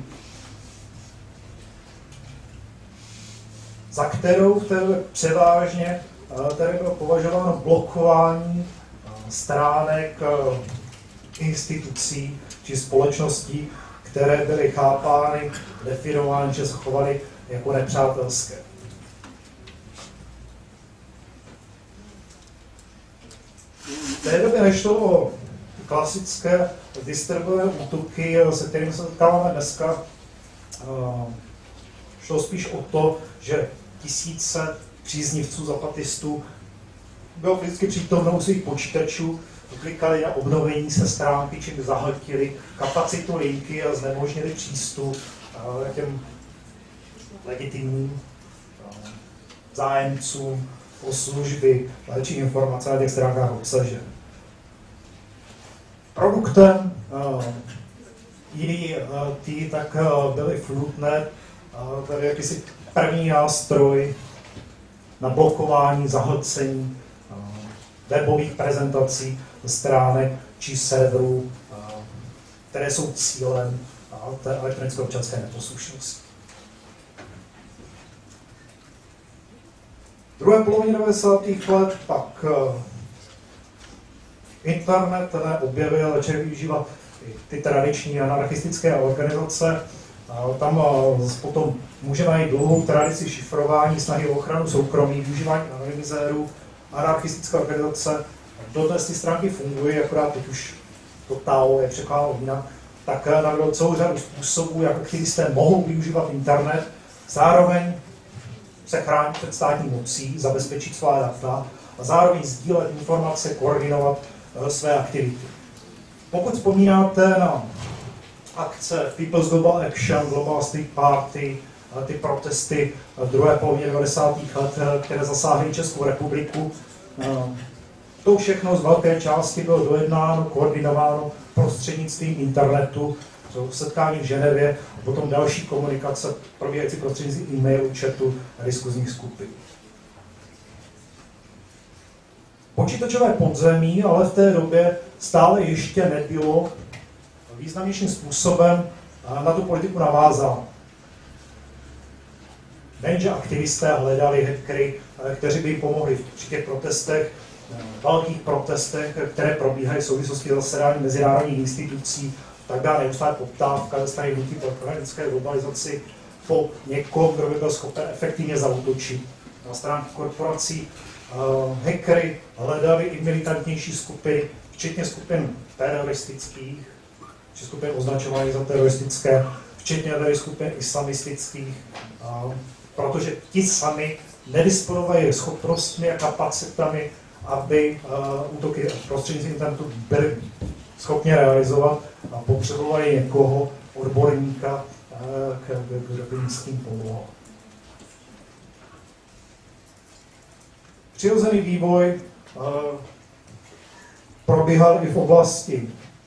za kterou převážně tady bylo považováno blokování stránek institucí či společností, které byly chápány, definovány, že se chovaly jako nepřátelské. V té době nešlo o klasické distribuované útoky, se kterými se setkáváme dneska. Šlo spíš o to, že tisíce příznivců zapatistů bylo vždycky přítomnou svých počítačů, klikali na obnovení se stránky, čím zahltili kapacitu linky a znemožnili přístup k těm legitimním zájemcům o služby či informace na těch stránkách obsažené. Produktem EDT tak byl i Floodnet, tady jakýsi první nástroj na blokování, zahlcení webových prezentací stránek či serverů, které jsou cílem té elektronické občanské neposlušnosti. V druhé polovině 90. let pak internet objevil, začal využívat ty tradiční anarchistické organizace. Tam potom můžeme najít dlouhou tradici šifrování, snahy o ochranu soukromí, využívání anonymizérů, anarchistické organizace. Dodnes ty stránky fungují, akorát teď už to TAO je překládáno jinak, tak navrhl celou řadu způsobů, jak aktivisté mohou využívat internet, zároveň se chránit před státní mocí, zabezpečit svá data a zároveň sdílet informace, koordinovat své aktivity. Pokud vzpomínáte na akce People's Global Action, Global Street Party, ty protesty v druhé polovině 90. let, které zasáhly Českou republiku, to všechno z velké části bylo dojednáno, koordinováno prostřednictvím internetu, setkání v Ženevě a potom další komunikace probíhající prostřednictvím e-mailu, chatu a diskuzních skupin. Počítačové podzemí ale v té době stále ještě nebylo významnějším způsobem na tu politiku navázáno. Nejenže aktivisté hledali hackery, kteří by jim pomohli při těch protestech, velkých protestech, které probíhají v souvislosti s zasedáním mezinárodních institucí, tak dále neustále poptávka ze strany hnutí pro ekonomické globalizaci po někom, kdo by byl schopen efektivně zaútočit na stránky korporací. Hackery hledali i militantnější skupiny, včetně skupin teroristických, či skupin označovaných za teroristické, včetně tedy skupin islamistických, protože ti sami nedisponovají schopnostmi a kapacitami, aby útoky prostřednictvím internetu byly schopni realizovat a potřebovali někoho, odborníka k nízkým polohám. Přirozený vývoj probíhal i v oblasti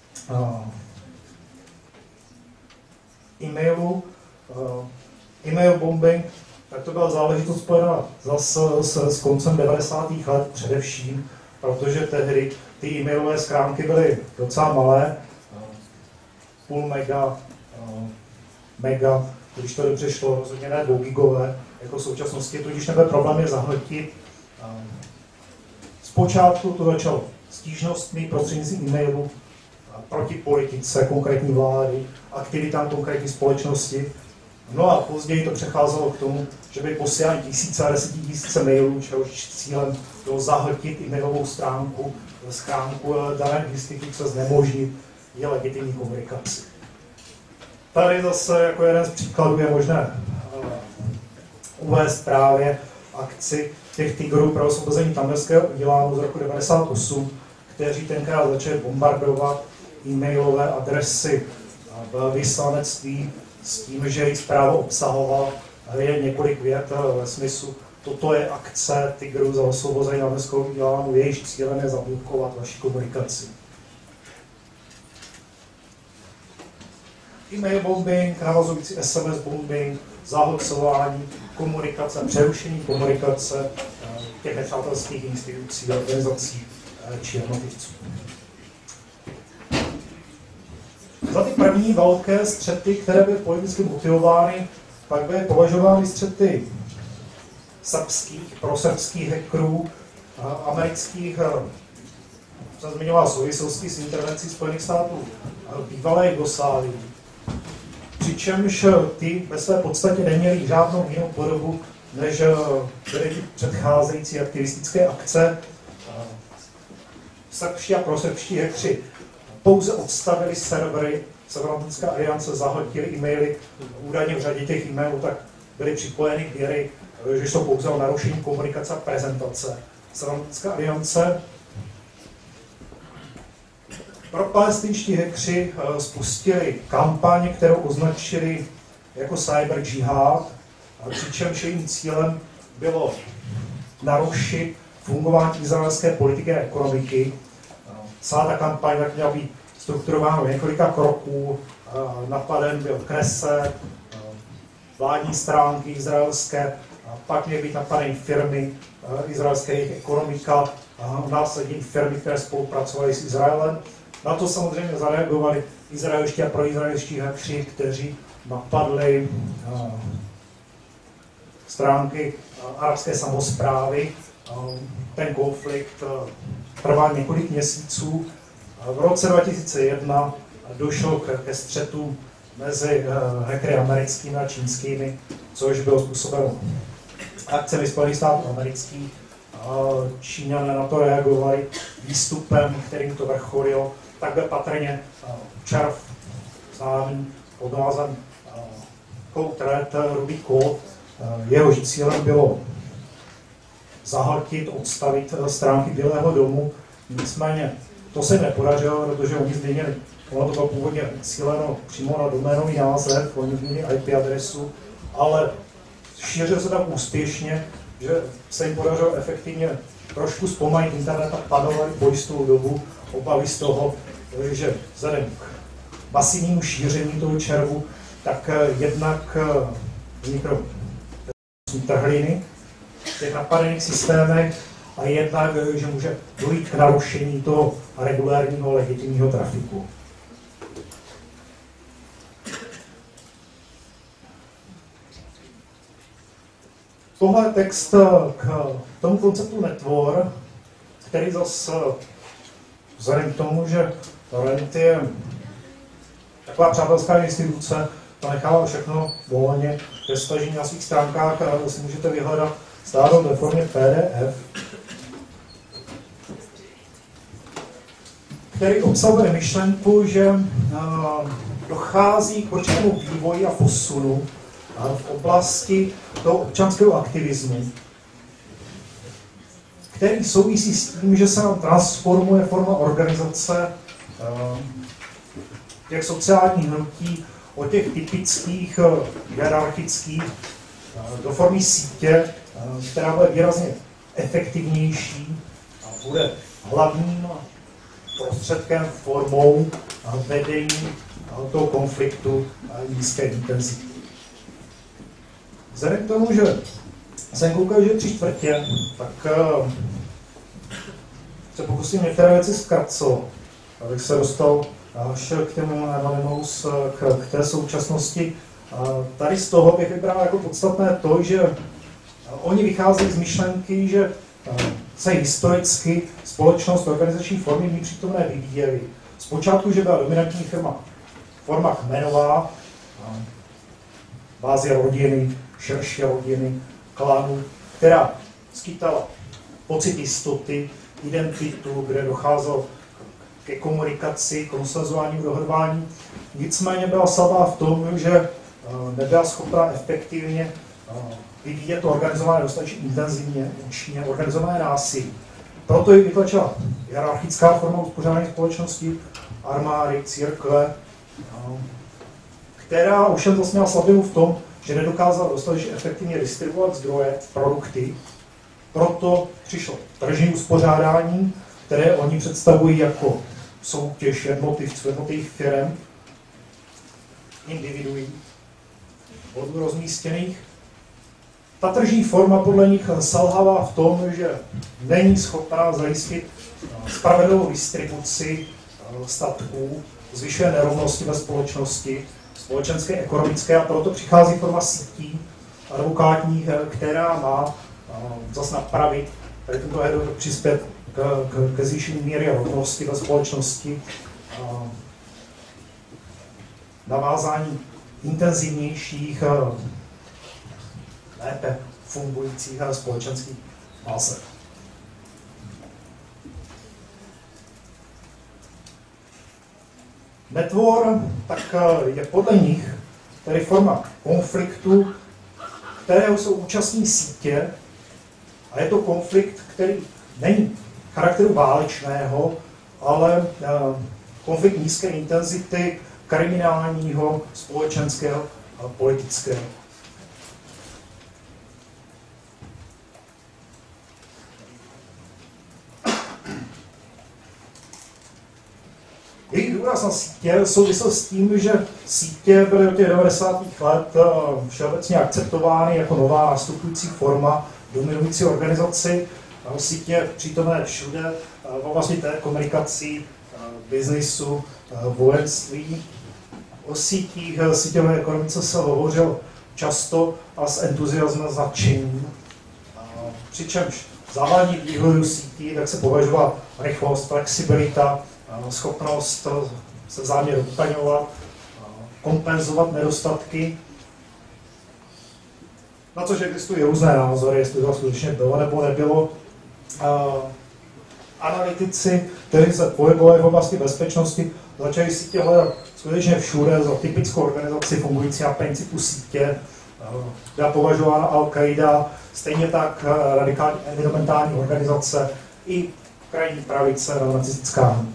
e-mailu. E-mail bombing, tak to byla záležitost spojená zase s koncem 90. let především, protože tehdy ty e-mailové schránky byly docela malé, půl mega, když to dobře šlo, rozhodně ne 2 gigové, jako v současnosti, tudíž nebyl problém je zahltit. Zpočátku to začalo stížnostmi prostřednictvím e-mailu proti politice konkrétní vlády, aktivitám konkrétní společnosti. No a později to přecházelo k tomu, že by posílali tisíce a desetitisíce mailů, čehož cílem bylo zahltit e-mailovou schránku dané instituce, znemožnit je legitimní komunikaci. Tady zase jako jeden z příkladů je možné uvést právě akci těch tigrů pro osvobození Tamilského Ílánu z roku 1998, kteří tenkrát začali bombardovat e-mailové adresy v vyslanectví s tím, že jejich zpráva obsahovala je několik vět ve smyslu: toto je akce tigrů za osvobození Tamilského Ílánu, jejíž cílem je zablokovat vaši komunikaci. E-mail bombing, navazující SMS bombing, zahlcování komunikace, přerušení komunikace těch nepřátelských institucí, organizací či jednotlivců. Za ty první velké střety, které byly politicky motivovány, pak byly považovány střety srbských, prosrbských hackerů, amerických, jsem zmiňoval souvislosti s intervencí Spojených států, bývalé Jugoslávii. Přičemž ty ve své podstatě neměly žádnou jinou podobu, než byly předcházející aktivistické akce. Srbští a prosrbští hackři pouze odstavili servery, Severoatlantická aliance zahltili e-maily, údajně v řadě těch e-mailů tak byly připojeny věry, že jsou pouze o narušení komunikace a prezentace. Severoatlantická aliance pro palestinští hackři spustili kampaň, kterou označili jako cyber džihad, přičemž jejím cílem bylo narušit fungování izraelské politiky a ekonomiky. Celá ta kampaň tak měla být strukturována v několika kroků. Napaden byl Kneset, vládní stránky izraelské, pak měly být napadeny firmy izraelské, jejich ekonomika, následně firmy, které spolupracovaly s Izraelem. Na to samozřejmě zareagovali izraelští a proizraelští hackři, kteří napadli stránky arabské samosprávy. Ten konflikt trval několik měsíců. V roce 2001 došlo ke střetu mezi hackery americkými a čínskými, což bylo způsobeno akcemi Spojených států amerických. Číňané na to reagovali výstupem, kterým to vrcholilo. Tak byl patrně červ známý pod názvem Code Red, Ruby Code. Jehož cílem bylo zahltit, odstavit stránky Bílého domu. Nicméně to se nepodařilo, protože oni změnili, ono to bylo původně cíleno přímo na doménový název, oni změnili IP adresu, ale šířil se tak úspěšně, že se jim podařilo efektivně trošku zpomalit internet a panovali po jistou dobu obavy z toho, že vzhledem k masivnímu šíření toho červu, tak jednak vzniknou trhliny v těch napadených systémech a jednak, že může dojít k narušení toho regulárního legitimního trafiku. Tohle je text k tomu konceptu Netvor, který zase vzhledem k tomu, že Rent je taková přátelská instituce, to nechává všechno volně ke stažení na svých stránkách a si můžete vyhledat stále ve formě PDF, který obsahuje myšlenku, že dochází k určitému vývoji a posunu v oblasti toho občanského aktivismu, který souvisí s tím, že se nám transformuje forma organizace těch sociálních hnutí od těch typických hierarchických do formy sítě, která bude výrazně efektivnější a bude hlavním prostředkem, formou vedení toho konfliktu nízké intenzity. Vzhledem k tomu, že jsem koukal, že 3/4, tak se pokusím některé věci zkracovat, abych se dostal až k těmu Anonymous, k té současnosti. Tady z toho bych vybral jako podstatné to, že oni vycházejí z myšlenky, že se historicky společnost organizační formy v ní přítomné vyvíjely. Zpočátku, že byla dominantní forma kmenová, báze rodiny, širší rodiny, klanu, která skýtala pocit jistoty, identitu, kde docházelo ke komunikaci, konsenzuálnímu dohodování. Nicméně byla slabá v tom, že nebyla schopná efektivně vyvíjet to organizované dostatečně intenzivně, účinně organizované násilí. Proto ji vytlačila hierarchická forma uspořádání společnosti, armády, církve, která ovšem zase měla slabinu v tom, že nedokázala dostatečně efektivně distribuovat zdroje, produkty. Proto přišlo tržní uspořádání, které oni představují jako soutěž jednotlivců, jednotlivých firem, individuí, rozmístěných. Ta tržní forma podle nich selhává v tom, že není schopná zajistit spravedlivou distribuci statků, zvyšuje nerovnosti ve společnosti, společenské, ekonomické, a proto přichází forma sítí advokátních, která má zase napravit, tady tento přispět ke zvýšení míry rovnosti ve společnosti, navázání intenzivnějších, lépe fungujících společenských vazeb. Netvor tak je podle nich tedy forma konfliktu, kterého jsou účastní sítě, a je to konflikt, který není charakteru válečného, ale konflikt nízké intenzity, kriminálního, společenského a politického. Jejich důraz na sítě souvisel s tím, že sítě byly od těch 90. let všeobecně akceptovány jako nová nastupující forma dominující organizaci. Sítě přítomné všude v oblasti telekomunikací, biznisu, vojenství. O sítích, síťové ekonomice se hovořilo často a s entuziasmem nadšením. Přičemž základní výhodou sítí tak se považovala rychlost, flexibilita, schopnost se vzájemně doplňovat, kompenzovat nedostatky, na což existují různé názory, jestli to skutečně bylo nebo nebylo. Analytici, kteří se pohybovali v oblasti bezpečnosti, začali sítě hledat skutečně všude za typickou organizaci fungující na principu sítě. Byla považována Al-Qaida, stejně tak radikální environmentální organizace i krajní pravice, nacistická.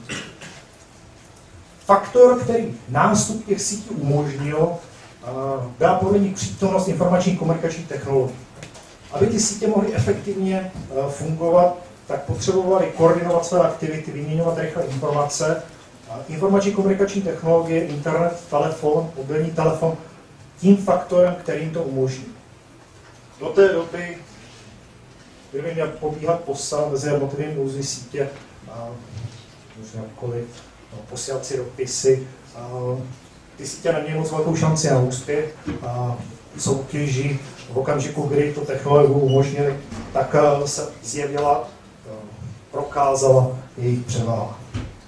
Faktor, který nástup těch sítí umožnil, byla podle nich přítomnost informačních komunikačních technologií. Aby ty sítě mohly efektivně fungovat, tak potřebovali koordinovat své aktivity, vyměňovat rychle informace. Informační komunikační technologie, internet, telefon, mobilní telefon, tím faktorem, kterým to umožní. Do té doby by měl pobíhat posel mezi jednotlivými různý sítě, možná jakkoliv, posílat si dopisy. Ty sítě neměly moc velkou šanci na úspěch. Soutěži v okamžiku, kdy to technologie umožnili, tak se zjevila, prokázala jejich převáha.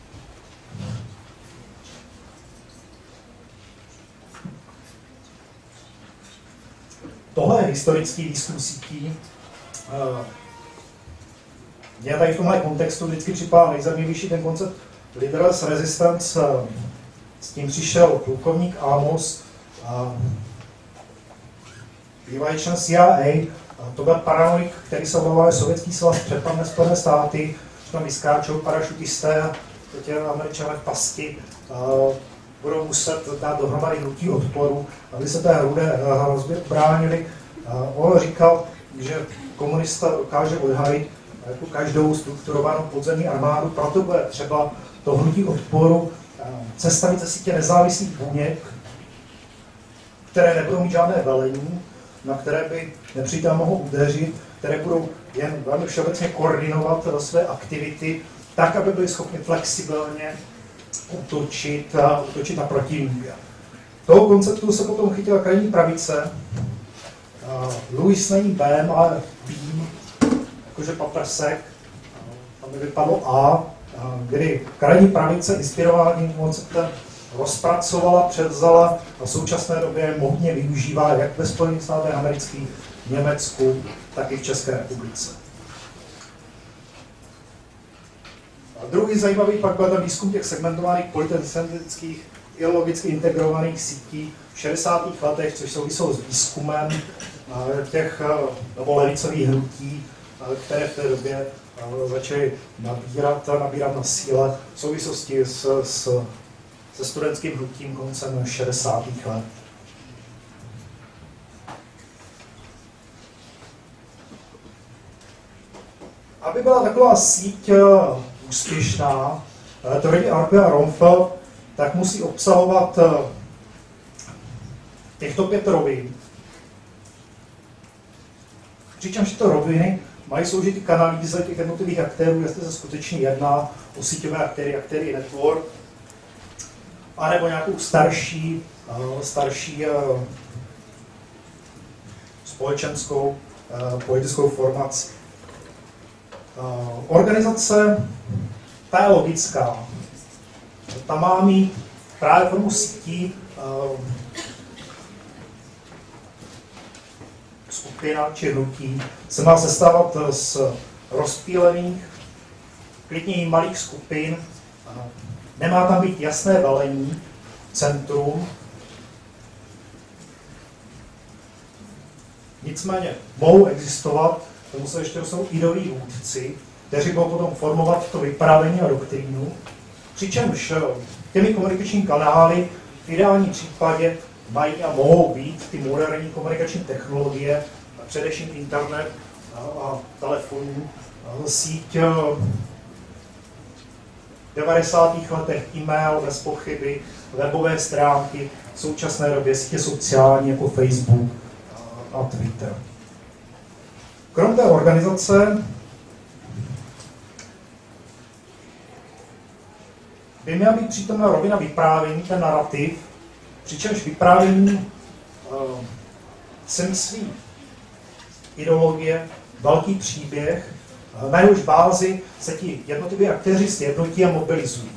Tohle je historický výzkum sítí. Mě tady v tomhle kontextu vždycky připadá nejzajímavější ten koncept leaderless resistance S tím přišel plukovník Amos, bývalý člen CIA, to byl paranoik, který se obával, že Sovětský svaz přepadne Spojené státy, že tam vyskáčou parašutisté a teď Američané v pasti budou muset dát dohromady hnutí odporu, aby se té hrozbě bránili. On říkal, že komunista dokáže odhalit jako každou strukturovanou podzemní armádu, proto bude třeba to hnutí odporu sestavit ze sítě nezávislých buněk, které nebudou mít žádné velení, na které by nepřítel mohl udeřit, které budou jen velmi všeobecně koordinovat své aktivity, tak, aby byli schopni flexibilně útočit na protivníka. Toho konceptu se potom chytila krajní pravice. Louis není Bém, ale Beam, jakože paprsek, tam by vypadlo A, kdy krajní pravice inspirovaná tím konceptem rozpracovala, převzala a v současné době mohutně využívá jak ve Spojených státech amerických, v Německu, tak i v České republice. A druhý zajímavý pak byl ten výzkum těch segmentovaných politencentrických ideologicky integrovaných sítí v 60. letech, což souviselo s výzkumem těch levicových hnutí, které v té době začaly nabírat na síle v souvislosti se studentským hnutím koncem 60. let. Aby byla taková síť úspěšná, tvrdí Arpe a Romfeld, tak musí obsahovat těchto 5 rovin. Přičemž tyto roviny mají sloužit i kanalíze těch jednotlivých aktérů, jestli se skutečně jedná o síťové aktéry network, anebo nějakou starší společenskou politickou formaci. Organizace, ta je logická. Ta má mít právě formu sítí, skupina či hnutí se má sestávat z rozptýlených, klidně i malých skupin. Nemá tam být jasné velení, centrum. Nicméně mohou existovat, tomu se ještě jsou ideoví vůdci, kteří budou potom formovat to vyprávění a doktrínu. Přičemž těmi komunikační kanály v ideálním případě mají a mohou být ty moderní komunikační technologie, především internet a telefonní síť. V 90. letech e-mail bez pochyby, webové stránky, v současné době sítě sociální jako Facebook a Twitter. Krom té organizace by měla být přítomná rovina vyprávění, ten narrativ, přičemž vyprávění se myslí ideologie, velký příběh, na jehož bázi se ti jednotliví aktéři sjednotí a mobilizují.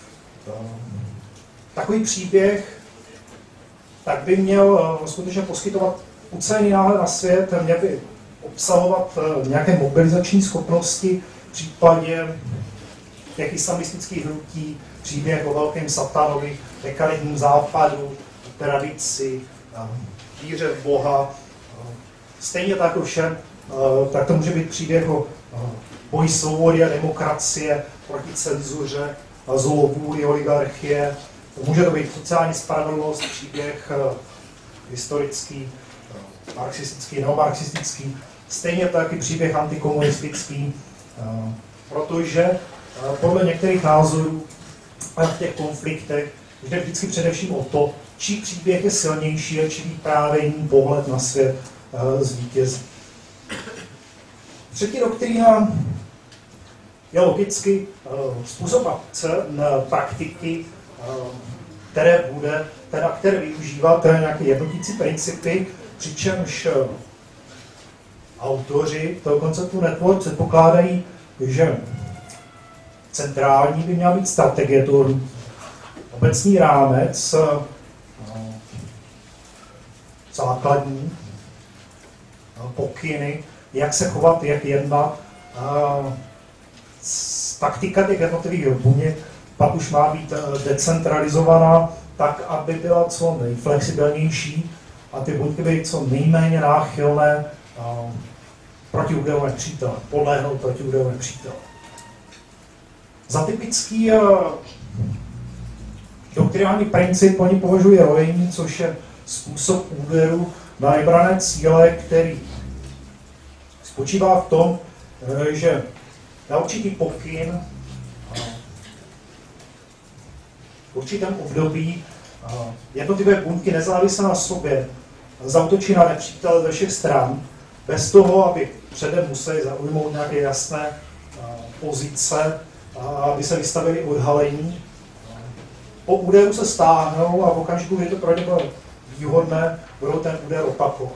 Takový příběh tak by měl skutečně poskytovat ucelený náhled na svět, měl by obsahovat nějaké mobilizační schopnosti v případě těch islamistických hnutí, příběh o velkém satanovi, dekalitním západu, tradici, víře v Boha. Stejně tak ovšem, tak to může být příběh o boji svobody a demokracie proti cenzuře, zlovůli, oligarchie. Může to být sociální spravedlnost, příběh historický, marxistický, neomarxistický. Stejně tak i příběh antikomunistický, protože podle některých názorů v těch konfliktech jde vždycky především o to, čí příběh je silnější a čí vyprávění pohled na svět zvítězí. Třetí doktrína je logicky způsob akce, praktiky, které bude ten aktér využívat, nějaké jednotící principy, přičemž autoři toho konceptu network předpokládají, že centrální by měla být strategie toho hnutí. Obecný rámec, základní pokyny, jak se chovat, jak jednat, taktika těch jednotlivých buněk pak už má být decentralizovaná tak, aby byla co nejflexibilnější a ty buňky byly co nejméně náchylné proti úderu nepřítele, podléhnout proti úderu nepřítele. Za typický doktrinální princip oni považují rojení, což je způsob úderu na vybrané cíle, který spočívá v tom, že na určitý pokyn v určitém období jednotlivé buňky nezávisle na sobě zaútočí na nepřítele ze všech stran, bez toho, aby předem museli zaujmout nějaké jasné pozice, aby se vystavili odhalení. Po úderu se stáhnou a v okamžiku, kdy to pro ně bylo výhodné, budou ten úder opakovat.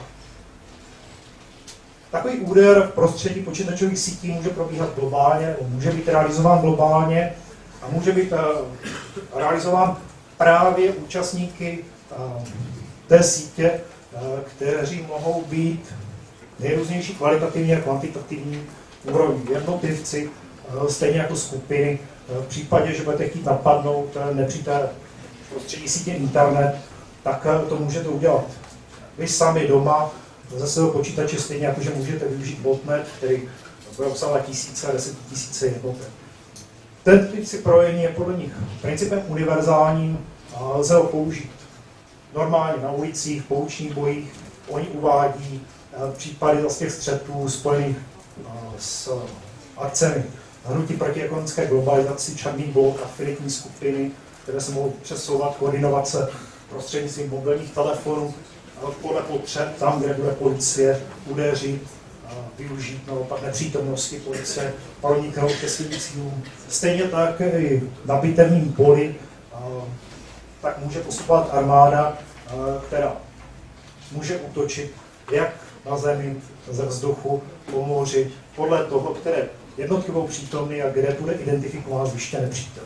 Takový úder v prostředí počítačových sítí může probíhat globálně, může být realizován globálně a může být realizován právě účastníky té sítě, kteří mohou být nejrůznější kvalitativní a kvantitativní úrovní. Jednotlivci, stejně jako skupiny, v případě, že budete chtít napadnout nepřítel v prostředí sítě internet, tak to můžete udělat vy sami doma ze svého počítače, stejně jako že můžete využít botnet, který bude obsahovat tisíce a 10 000 jednotek. Ten typ projevení je podle nich principem univerzálním a lze ho použít normálně na ulicích, v poučních bojích. Oni uvádí případy z těch střetů spojených s akcemi hnutí proti ekonomické globalizaci, černý blok, afilitní skupiny, které se mohou přesouvat, koordinovat se prostřednictvím mobilních telefonů podle potřeb, tam, kde bude policie, udeřit, využít naopak nepřítomnosti policie, proniknout ke svým cílům. Stejně tak i na bitevním poli tak může postupovat armáda, která může útočit jak na zemi, ze vzduchu, po moři, podle toho, které jednotky budou přítomny a kde bude identifikován zjiště nepřítel.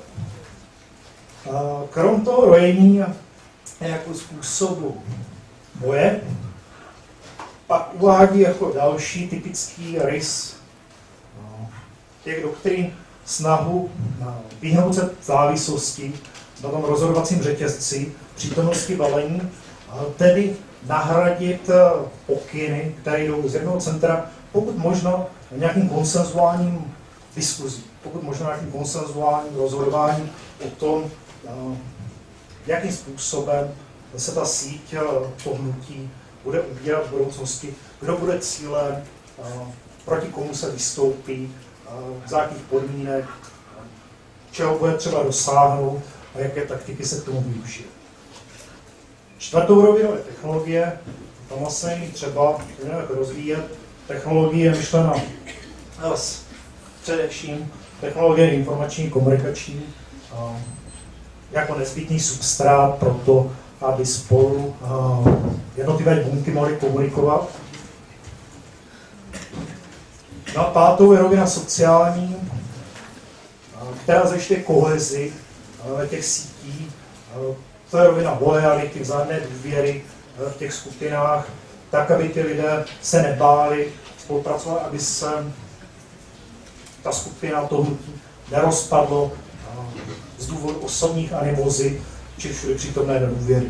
Krom toho rojení jako způsobu boje pak uvádí jako další typický rys těch doktrín snahu vyhnout se závislosti na tom rozhodovacím řetězci, přítomnosti velení, tedy nahradit pokyny, které jdou z jednoho centra, pokud možno nějakým konsenzuálním diskuzí, pokud možno nějakým konsenzuálním rozhodováním o tom, jakým způsobem se ta síť pohnutí bude ubírat v budoucnosti, kdo bude cílem, proti komu se vystoupí, za jakých podmínek, čeho bude třeba dosáhnout a jaké taktiky se k tomu využije. Čtvrtourovinové technologie, tam vlastně není třeba rozvíjet. Technologie je myšlena především technologie informační, komunikační, jako nezbytný substrát pro to, aby spolu jednotlivé buňky mohly komunikovat. No a pátou je rovina sociální, která zajišťuje kohezi těch sítí. To je rovina lojality, vzájemné důvěry v těch skupinách, tak, aby ty lidé se nebáli spolupracovat, aby se ta skupina, to hnutí nerozpadlo z důvodu osobních animozit či všude přítomné nedůvěry.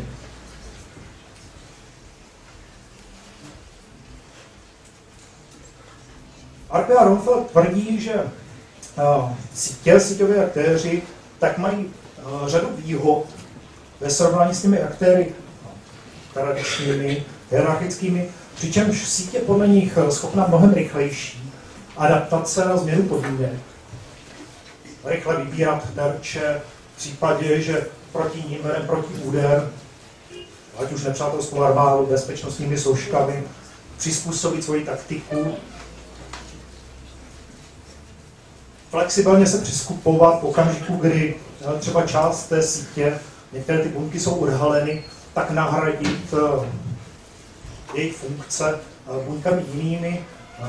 Arke a Ronfeld tvrdí, že síťoví aktéři tak mají řadu výhod ve srovnání s těmi aktéry tradičními, hierarchickými, přičemž sítě podle nich schopná mnohem rychlejší adaptace na změnu podmínek. Rychle vybírat terče v případě, že proti nim vede proti úder, ať už nepřátelskou armádu, bezpečnostními složkami, přizpůsobit svoji taktiku, flexibilně se přiskupovat v okamžiku, kdy třeba část té sítě, některé ty buňky jsou odhaleny, tak nahradit jejich funkce buňkami jinými.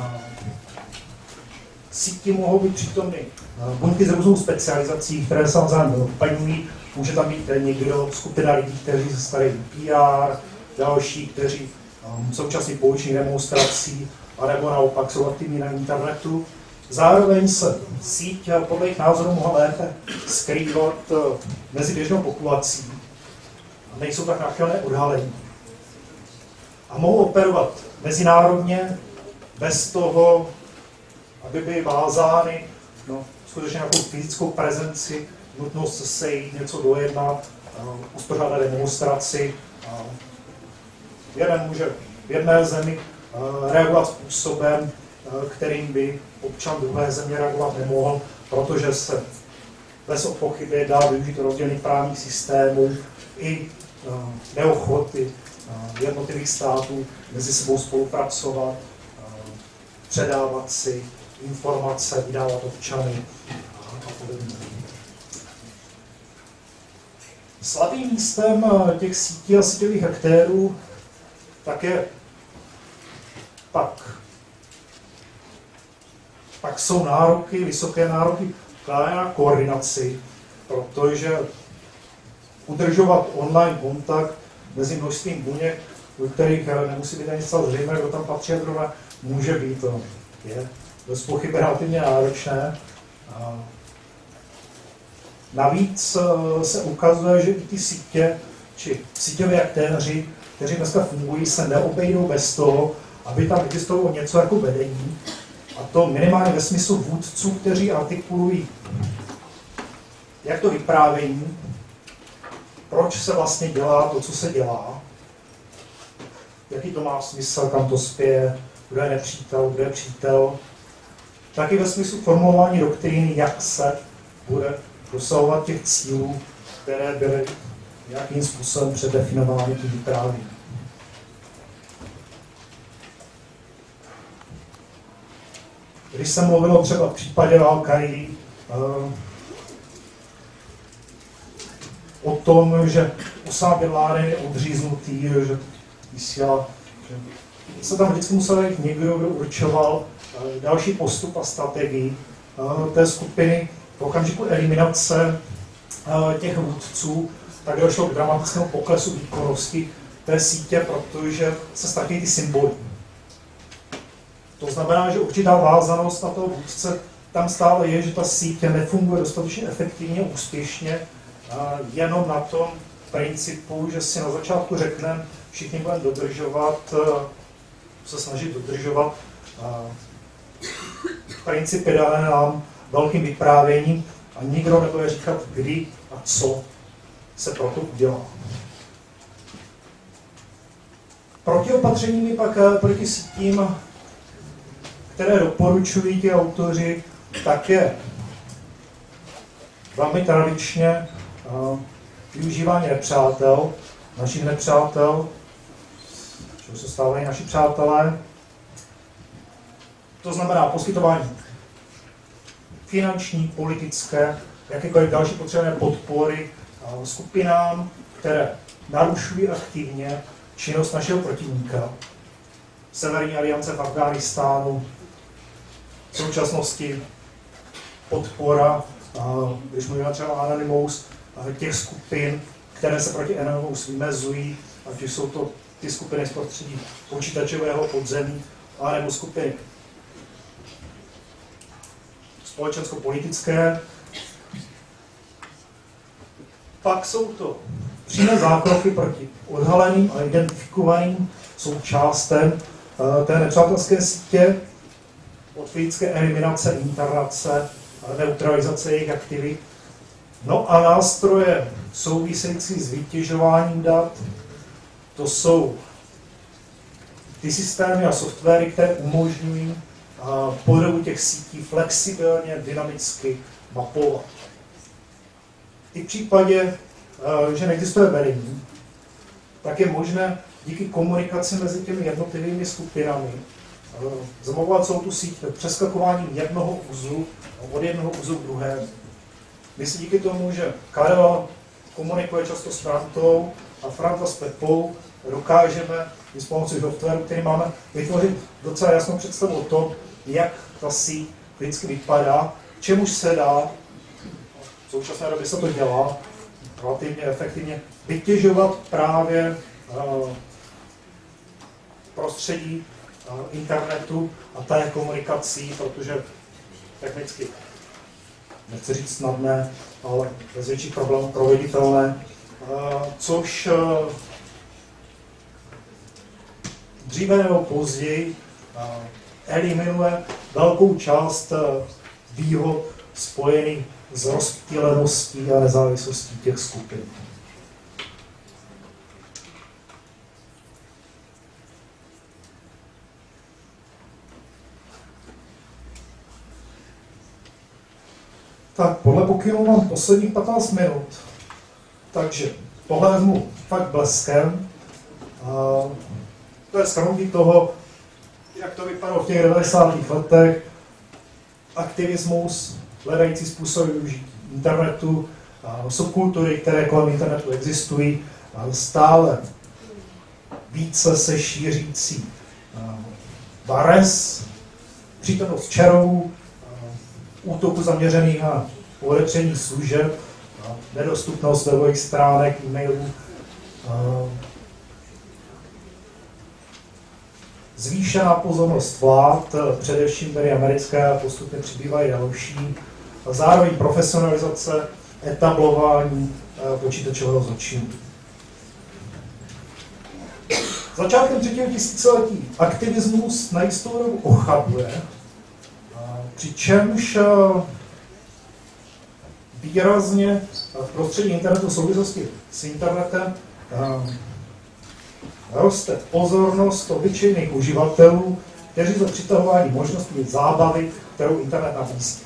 Síti mohou být přítomny buňky s různou specializací, které se navzájem doplňují. Může tam být někdo, skupina lidí, kteří se starají PR, další, kteří současně poučí demonstrací, anebo naopak jsou aktivní na internetu. Zároveň se síť podle jejich názoru mohla lépe skrývat mezi běžnou populací a nejsou tak náchylné odhalení. A mohou operovat mezinárodně bez toho, aby byly vázány skutečně nějakou fyzickou prezenci, nutnost se sejít, něco dojednat, uspořádat demonstraci. Jeden může v jedné zemi reagovat způsobem, kterým by občan druhé země reagovat nemohl, protože se bez pochyby dá využít rozdělených právních systémů i neochoty jednotlivých států mezi sebou spolupracovat, předávat si informace, vydávat občany a podobně. Slabým místem těch sítí a síťových aktérů také pak jsou nároky, vysoké nároky na koordinaci, protože udržovat online kontakt mezi množstvím buněk, u kterých nemusí být ani zcela zřejmé, kdo tam patří a kdo může být. To je bez pochyby relativně náročné. Navíc se ukazuje, že i ty sítě, či síťoví aktéři, kteří dneska fungují, se neobejdou bez toho, aby tam existovalo něco jako vedení, a to minimálně ve smyslu vůdců, kteří artikulují, jak to vyprávění, proč se vlastně dělá to, co se dělá, jaký to má smysl, kam to spěje, kdo je nepřítel, kdo je přítel, taky ve smyslu formulování doktríny, jak se bude dosahovat těch cílů, které byly nějakým způsobem předefinovány tím vyprávěním. Když se mluvilo třeba v případě Al-Káidy o tom, že Usáma bin Láden je odříznutý, že vysílá, že se tam vždycky musel jít někdo, kdo určoval další postup a strategii té skupiny. V okamžiku eliminace těch vůdců, tak došlo k dramatickému poklesu výkonnosti té sítě, protože se ztratí ty symboly. To znamená, že určitá vázanost na toho vůdce tam stále je, že ta sítě nefunguje dostatečně efektivně, úspěšně, jenom na tom principu, že si na začátku řekneme, všichni budeme dodržovat, se snažit dodržovat principy dané nám velkým vyprávěním a nikdo nebude říkat, kdy a co se proto udělá. Protiopatřeními pak proti sítím, které doporučují ti autoři, tak je velmi tradičně využívání nepřátel, našich nepřátel, čeho se stávají naši přátelé. To znamená poskytování finanční, politické, jakékoliv další potřebné podpory skupinám, které narušují aktivně činnost našeho protivníka. Severní aliance v Afghánistánu, v současnosti podpora, když mluvíme třeba Anonymous, těch skupin, které se proti Anonymous vymezují, ať už jsou to ty skupiny z prostředí počítačového podzemí, anebo skupiny společensko-politické. Pak jsou to přímé zákroky proti odhaleným a identifikovaným součástem té nepřátelské sítě, od fyzické eliminace, internace, neutralizace jejich aktivit. No a nástroje související s vytěžováním dat, to jsou ty systémy a softwary, které umožňují podobu těch sítí flexibilně, dynamicky mapovat. I v případě, že neexistuje vedení, tak je možné díky komunikaci mezi těmi jednotlivými skupinami zamapovat celou tu síť přeskakováním jednoho uzlu od jednoho uzlu k druhému. My si díky tomu, že Karel komunikuje často s Frantou a Franta s Pepou, dokážeme s pomocí softwaru, který máme, vytvořit docela jasnou představu o tom, jak ta síť vždycky vypadá, čemuž se dá, v současné době se to dělá, relativně efektivně, vytěžovat právě prostředí internetu a té komunikací, protože technicky, nechci říct snadné, ale bez větších problémů proveditelné, což dříve nebo později eliminuje velkou část výhod spojených s rozptýleností a nezávislostí těch skupin. Tak, podle pokynu mám posledních 15 minut, takže tohle vezmu fakt bleskem. To je shrnutí toho, jak to vypadalo v těch 90. letech. Aktivismus, hledající způsoby využití internetu, subkultury, které kolem internetu existují, stále více se šířící Vares, přítomnost čarů, útoku zaměřených na podepření služeb, nedostupnost webových stránek, e-mailů, zvýšená pozornost vlád, především tedy americké, a postupně přibývají další, a zároveň profesionalizace, etablování počítačového zločinu. Začátkem 3. tisíciletí aktivismus na jistou dobu ochabuje, přičemž výrazně v prostředí internetu v souvislosti s internetem roste pozornost obyčejných uživatelů, kteří za přitahování možností zábavy, kterou internet nabízí.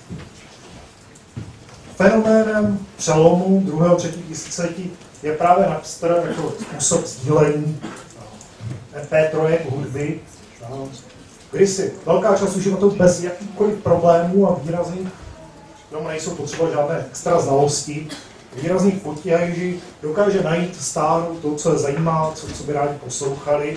Fenoménem přelomu 2. a 3. tisíciletí je právě Napster jako způsob sdílení MP3 hudby, kdy si velká část uživatelů bez jakýchkoliv problémů a výrazných, tomu nejsou potřeba žádné extra znalosti, výrazných potíží, dokáže najít, stáhnout to, co je zajímá, co by rádi poslouchali,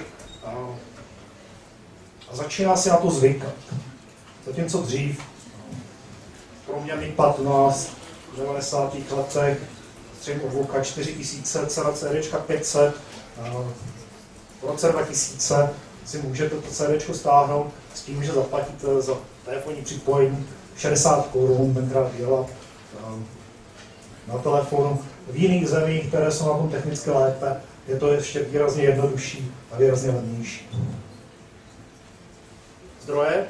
a začíná si na to zvykat. Zatímco dřív, průměrný plat u nás v 90. letech, střím oblouka 4000, cena CDčka 500, v roce 2000 si můžete to CDčko stáhnout s tím, že zaplatíte za telefonní připojení 60 Kč, tenkrát dělat na telefonu. V jiných zemích, které jsou na tom technicky lépe, je to ještě výrazně jednodušší a výrazně levnější. Zdroje?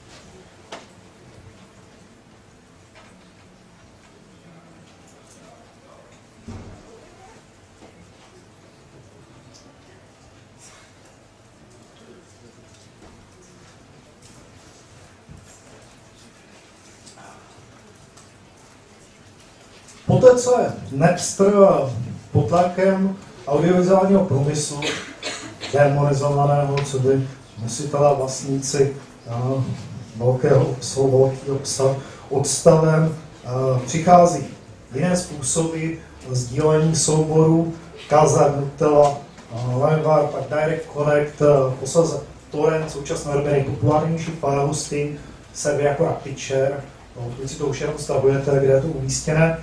Poté, co je Napster pod tlakem audiovizuálního průmyslu, demonizovaného, co by nositelé vlastníci velkého obsahu odstaven, přichází jiné způsoby sdílení souborů, Kazak, Nutella, LimeWire, pak Direct Connect, posledně Torrent, současné době nejpopulárnější file hosting, server jako Rapidshare, pokud si to už jenom stahujete, kde je to umístěné.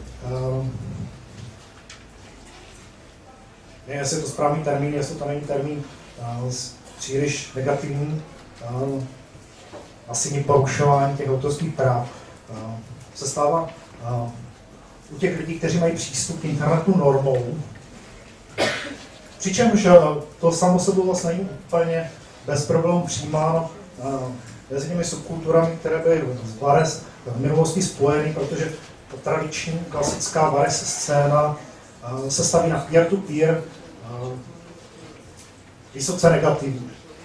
Jestli je to správný termín, jestli to není termín příliš negativní, asi porušování těch autorských práv, se stává u těch lidí, kteří mají přístup k internetu normou. Přičemž to samo sebou vlastně není úplně bez problémů přijímáno mezi těmi subkulturami, které byly s Vares v minulosti spojeny, protože tradiční klasická Vares scéna se staví na peer-to-peer, vysoce negativní.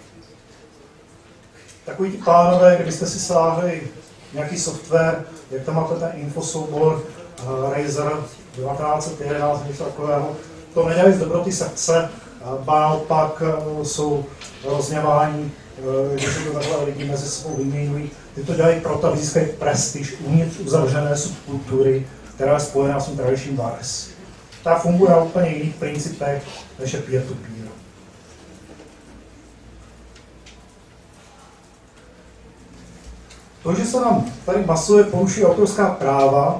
Takový ti pánové, kdybyste si sáhli nějaký software, jak tam máte ten infosoubor Razer 1911, něco takového, to nedělají z dobroty srdce, ba naopak jsou rozněvání, že se to takhle lidi mezi sebou vyměňují. Ty to dělají proto, aby získají prestiž uvnitř uzavřené subkultury, která je spojená s tím tradičním Vares. Ta funguje na úplně jiných principech, než je peer-to-peer. To, že se nám tady masově poruší autorská práva,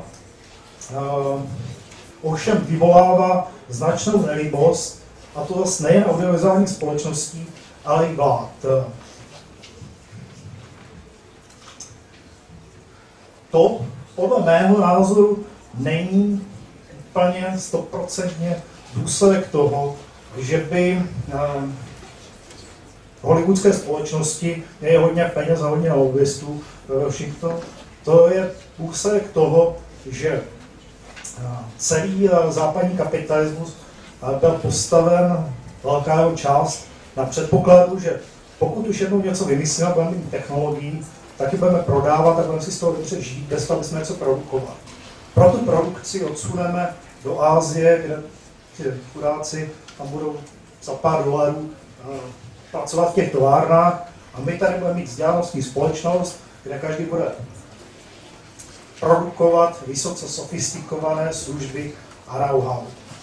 ovšem vyvolává značnou nelíbost, a to zase nejen audiovizuálních společností, ale i vlád. to podle mého názoru není úplně 100% důsledek toho, že by hollywoodské společnosti měly hodně peněz a hodně lobbystů ve Washingtonu. To je důsledek toho, že celý západní kapitalismus byl postaven velká jeho část na předpokladu, že pokud už jednou něco vymyslíme, budeme mít technologií, tak ji budeme prodávat a budeme si z toho dobře žít, bez toho, abychom něco produkovali. Pro tu produkci odsuneme do Asie, kde ti chudáci tam budou za pár dolarů pracovat v těch továrnách a my tady budeme mít vzdělanostní společnost, kde každý bude produkovat vysoce sofistikované služby a know-how.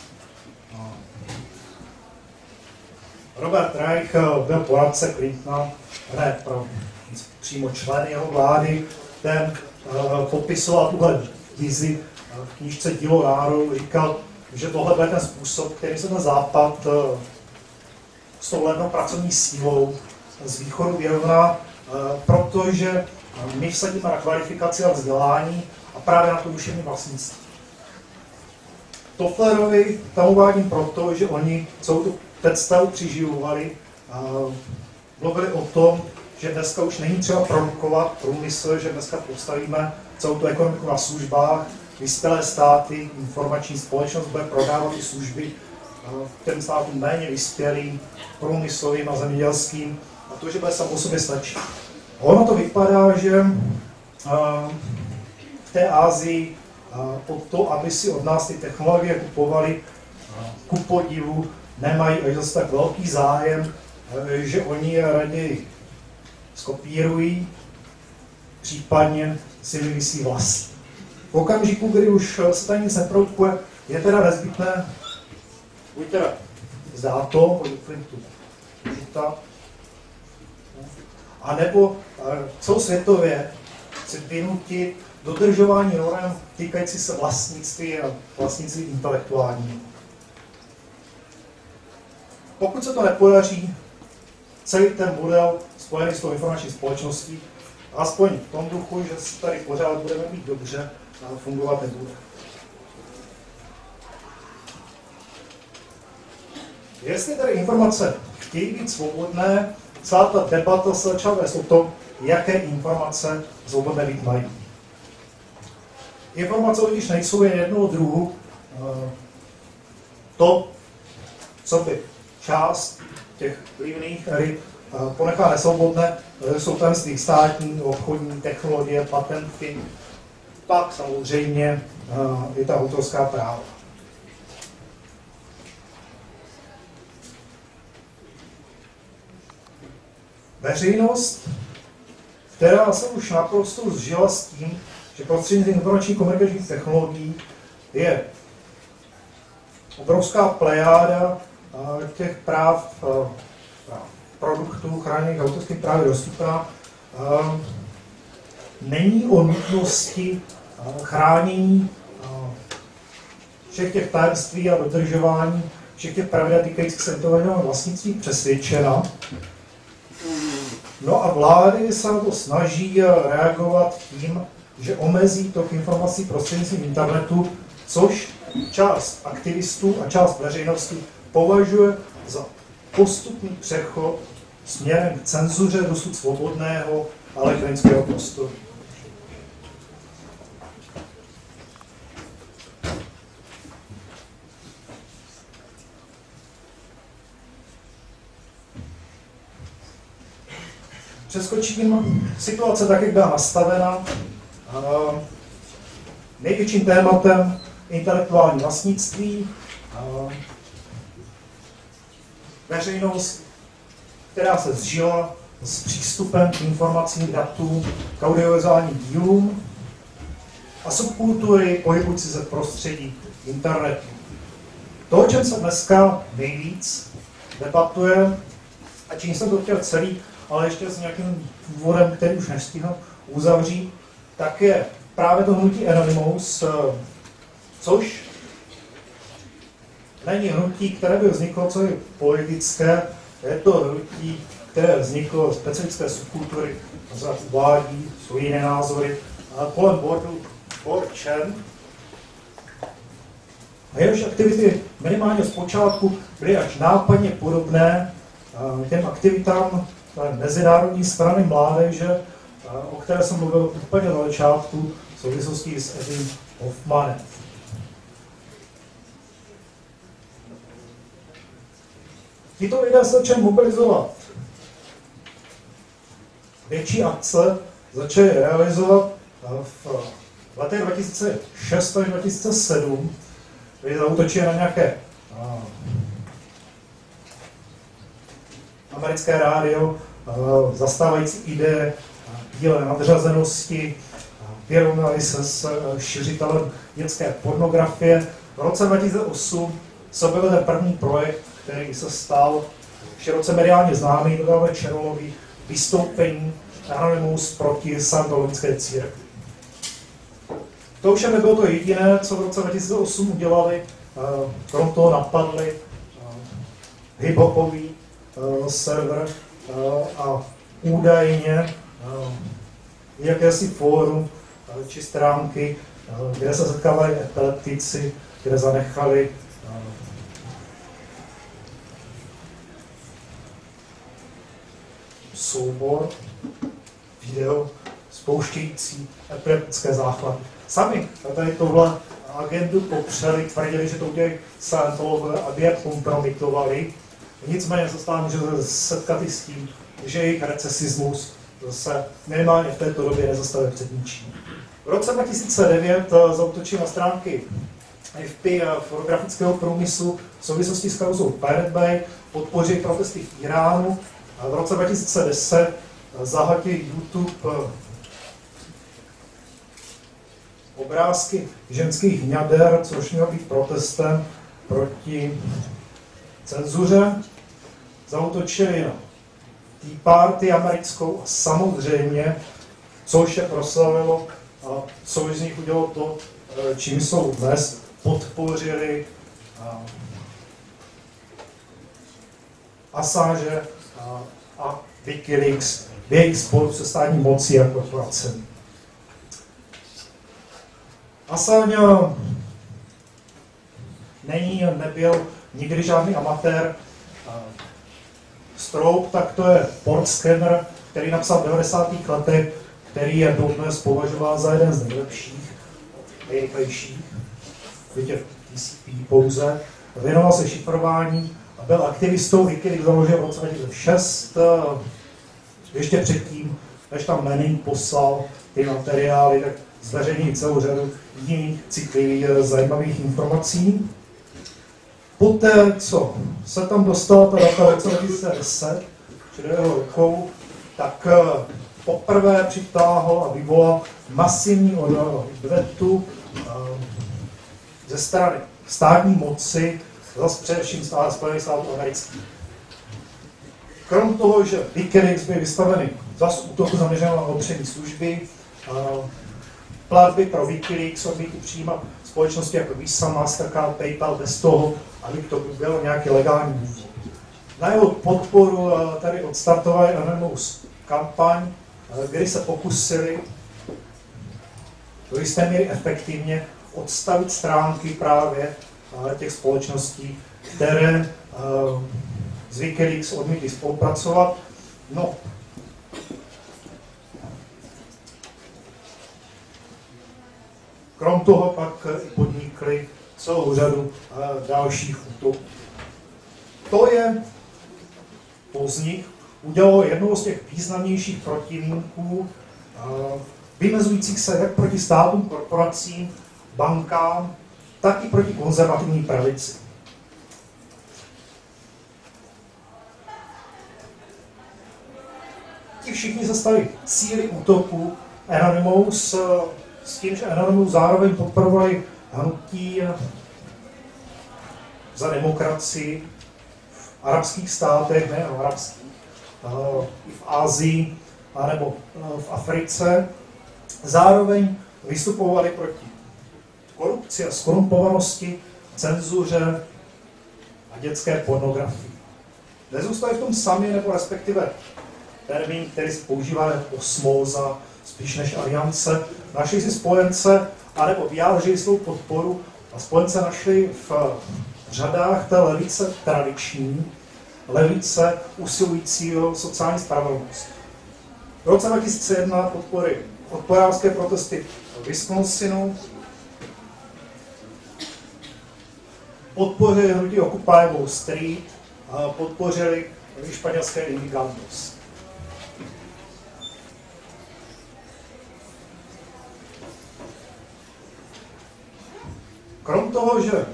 Robert Reich byl poradce Clintona, ne přímo člen jeho vlády, ten popisoval tuhle vizi v knížce Dílo národů, říkal, že tohle bude ten způsob, který se ten západ s tou levnou pracovní sílou z východu vyrovná, protože my vsadíme na kvalifikaci a vzdělání a právě na to duševní vlastnictví. Tofflerovi tam uvádím proto, že oni celou tu představu přiživovali, mluvili o tom, že dneska už není třeba produkovat průmysl, že dneska postavíme celou tu ekonomiku na službách, vyspělé státy, informační společnost bude prodávat ty služby těm státům méně vyspělým, průmyslovým a zemědělským, a to, že bude samo sobě stačit. Ono to vypadá, že v té Asii o to, aby si od nás ty technologie kupovali, ku podivu nemají až zase tak velký zájem, že oni je raději skopírují, případně si vymyslí vlastní. V okamžiku, kdy už se tady nic neprodukuje, je teda nezbytné buď teda zdát to, a nebo celosvětově si vynutit dodržování norem týkající se vlastnictví a vlastnictví intelektuální. Pokud se to nepodaří, celý ten model spojený s tou informační společností, aspoň v tom duchu, že se tady pořád budeme mít dobře, ale fungovat nebude. Jestli tady informace chtějí být svobodné, celá ta debata se začala vést o tom, jaké informace svobodné být mají. Informace totiž nejsou jen jednoho druhu. To, co by část těch vlivných ryb ponechá nesvobodné, jsou tajemství státní, obchodní, technologie, patenty, pak samozřejmě i ta autorská práva. Veřejnost, která se už naprosto zžila s tím, že prostřednictvím informační komunikačních technologií je obrovská plejáda těch práv produktů chráněných autorským právem dostupná, není o nutnosti chránění všech těch tajemství a dodržování všech těch pravidel týkajících se intelektuálního vlastnictví přesvědčena. No a vlády se na to snaží reagovat tím, že omezí tok informací prostřednictvím internetu, což část aktivistů a část veřejnosti považuje za postupný přechod směrem k cenzuře dosud svobodného elektronického prostoru. Přeskočím situace tak, jak byla nastavena. Největším tématem intelektuální vlastnictví, veřejnost, která se zžila s přístupem k informacím, k datům, k audiovizuálním dílům a subkultury pohybující se v prostředí internetu. To, o čem se dneska nejvíc debatuje, a čím jsem to chtěl celý, ale ještě s nějakým důvodem, který už nestihnu uzavřít, tak je právě to hnutí Anonymous, což není hnutí, které by vzniklo, co je politické, je to hnutí, které vzniklo z specifické subkultury, uvádí, jsou jiné názory, kolem bordu Borchen. A jehož aktivity minimálně zpočátku byly až nápadně podobné těm aktivitám Mezinárodní strany mládeže, o které jsem mluvil úplně na začátku v souvislosti s Eddie Hoffmanem. Tito lidé se začali mobilizovat. Větší akce začaly realizovat v letech 2006 až 2007, kdy zaútočili na nějaké americké rádio, zastávající ideje bílé nadřazenosti, vyrovnali se s šiřitelem dětské pornografie. V roce 2008 se byl ten první projekt, který se stal široce mediálně známý, to bylo večerolový vystoupení Anonymous proti scientologické církvi. To už nebylo to jediné, co v roce 2008 udělali. Krom toho napadli hip-hopový server a údajně jakési fórum či stránky, kde se setkávali epileptici, kde zanechali soubor video spouštějící epileptické záchvaty. Sami tady tohle agendu popřeli, tvrdili, že to udělají scientologové, aby je kompromitovali. Nicméně se stále může setkat i s tím, že jejich recesismus se minimálně v této době nezastavil před ničím. V roce 2009 zaútočili na stránky AFP a fotografického průmyslu v souvislosti s kauzou Pirate Bay, podpořili protesty v Iránu. A v roce 2010 zahltili YouTube obrázky ženských ňader, což mělo být protestem proti cenzuře. Zaútočili na Tea Party americkou a samozřejmě, což je proslavilo a co z nich udělalo to, čím jsou dnes, podpořili Assange a Wikileaks v jejich spolu se státní mocí a korporacemi. Assange nebyl nikdy žádný amatér. Stroop, tak to je portscanner, který napsal v 90. letech, který je dodnes považován za jeden z nejlepších, nejrychlejších, vidět TCP pouze. Věnoval se šifrování a byl aktivistou Wikileaks, založil v roce 2006, ještě předtím, než tam Manning poslal ty materiály, tak zveřejnil celou řadu jiných citlivých, zajímavých informací. Poté, co se tam dostala ta data v roce 2010, čili jeho rukou, tak poprvé přitáhl a vyvolal masivní odvetu ze strany státní moci, zase především Spojených států amerických. Krom toho, že Wikileaks byl vystavený zase útoku zaměřeného na opření služby, platby pro Wikileaks odmítly přijímat společnosti jako Visa, Mastercard, PayPal bez toho, aby to bylo nějaký legální důvod. Na jeho podporu tady odstartovali Anonymous kampaň, kdy se pokusili do jisté míry efektivně odstavit stránky právě těch společností, které s Wikileaks odmítly spolupracovat. No, krom toho pak podnikli celou řadu dalších útoků. To je to z nich udělalo jednoho z těch významnějších protivníků, vymezujících se jak proti státům, korporacím, bankám, tak i proti konzervativní pravici. Ti všichni se stali cíli útoku Anonymous, s tím, že Anonymous zároveň podporovali hnutí za demokracii v arabských státech, ne arabských, i v Asii, anebo v Africe. Zároveň vystupovali proti korupci a skorumpovanosti, cenzuře a dětské pornografii. Nezůstali v tom sami, nebo respektive termín, který se používá jako osmóza, spíš než aliance, našli si spojence, anebo vyjádřili svou podporu a spojence našli v řadách té levice tradiční, levice usilující o sociální spravedlnost. V roce 2001 podpory odborářské protesty v Wisconsinu, podpořili hnutí Occupy Wall Street a podpořili španělské imigrantos. Krom toho, že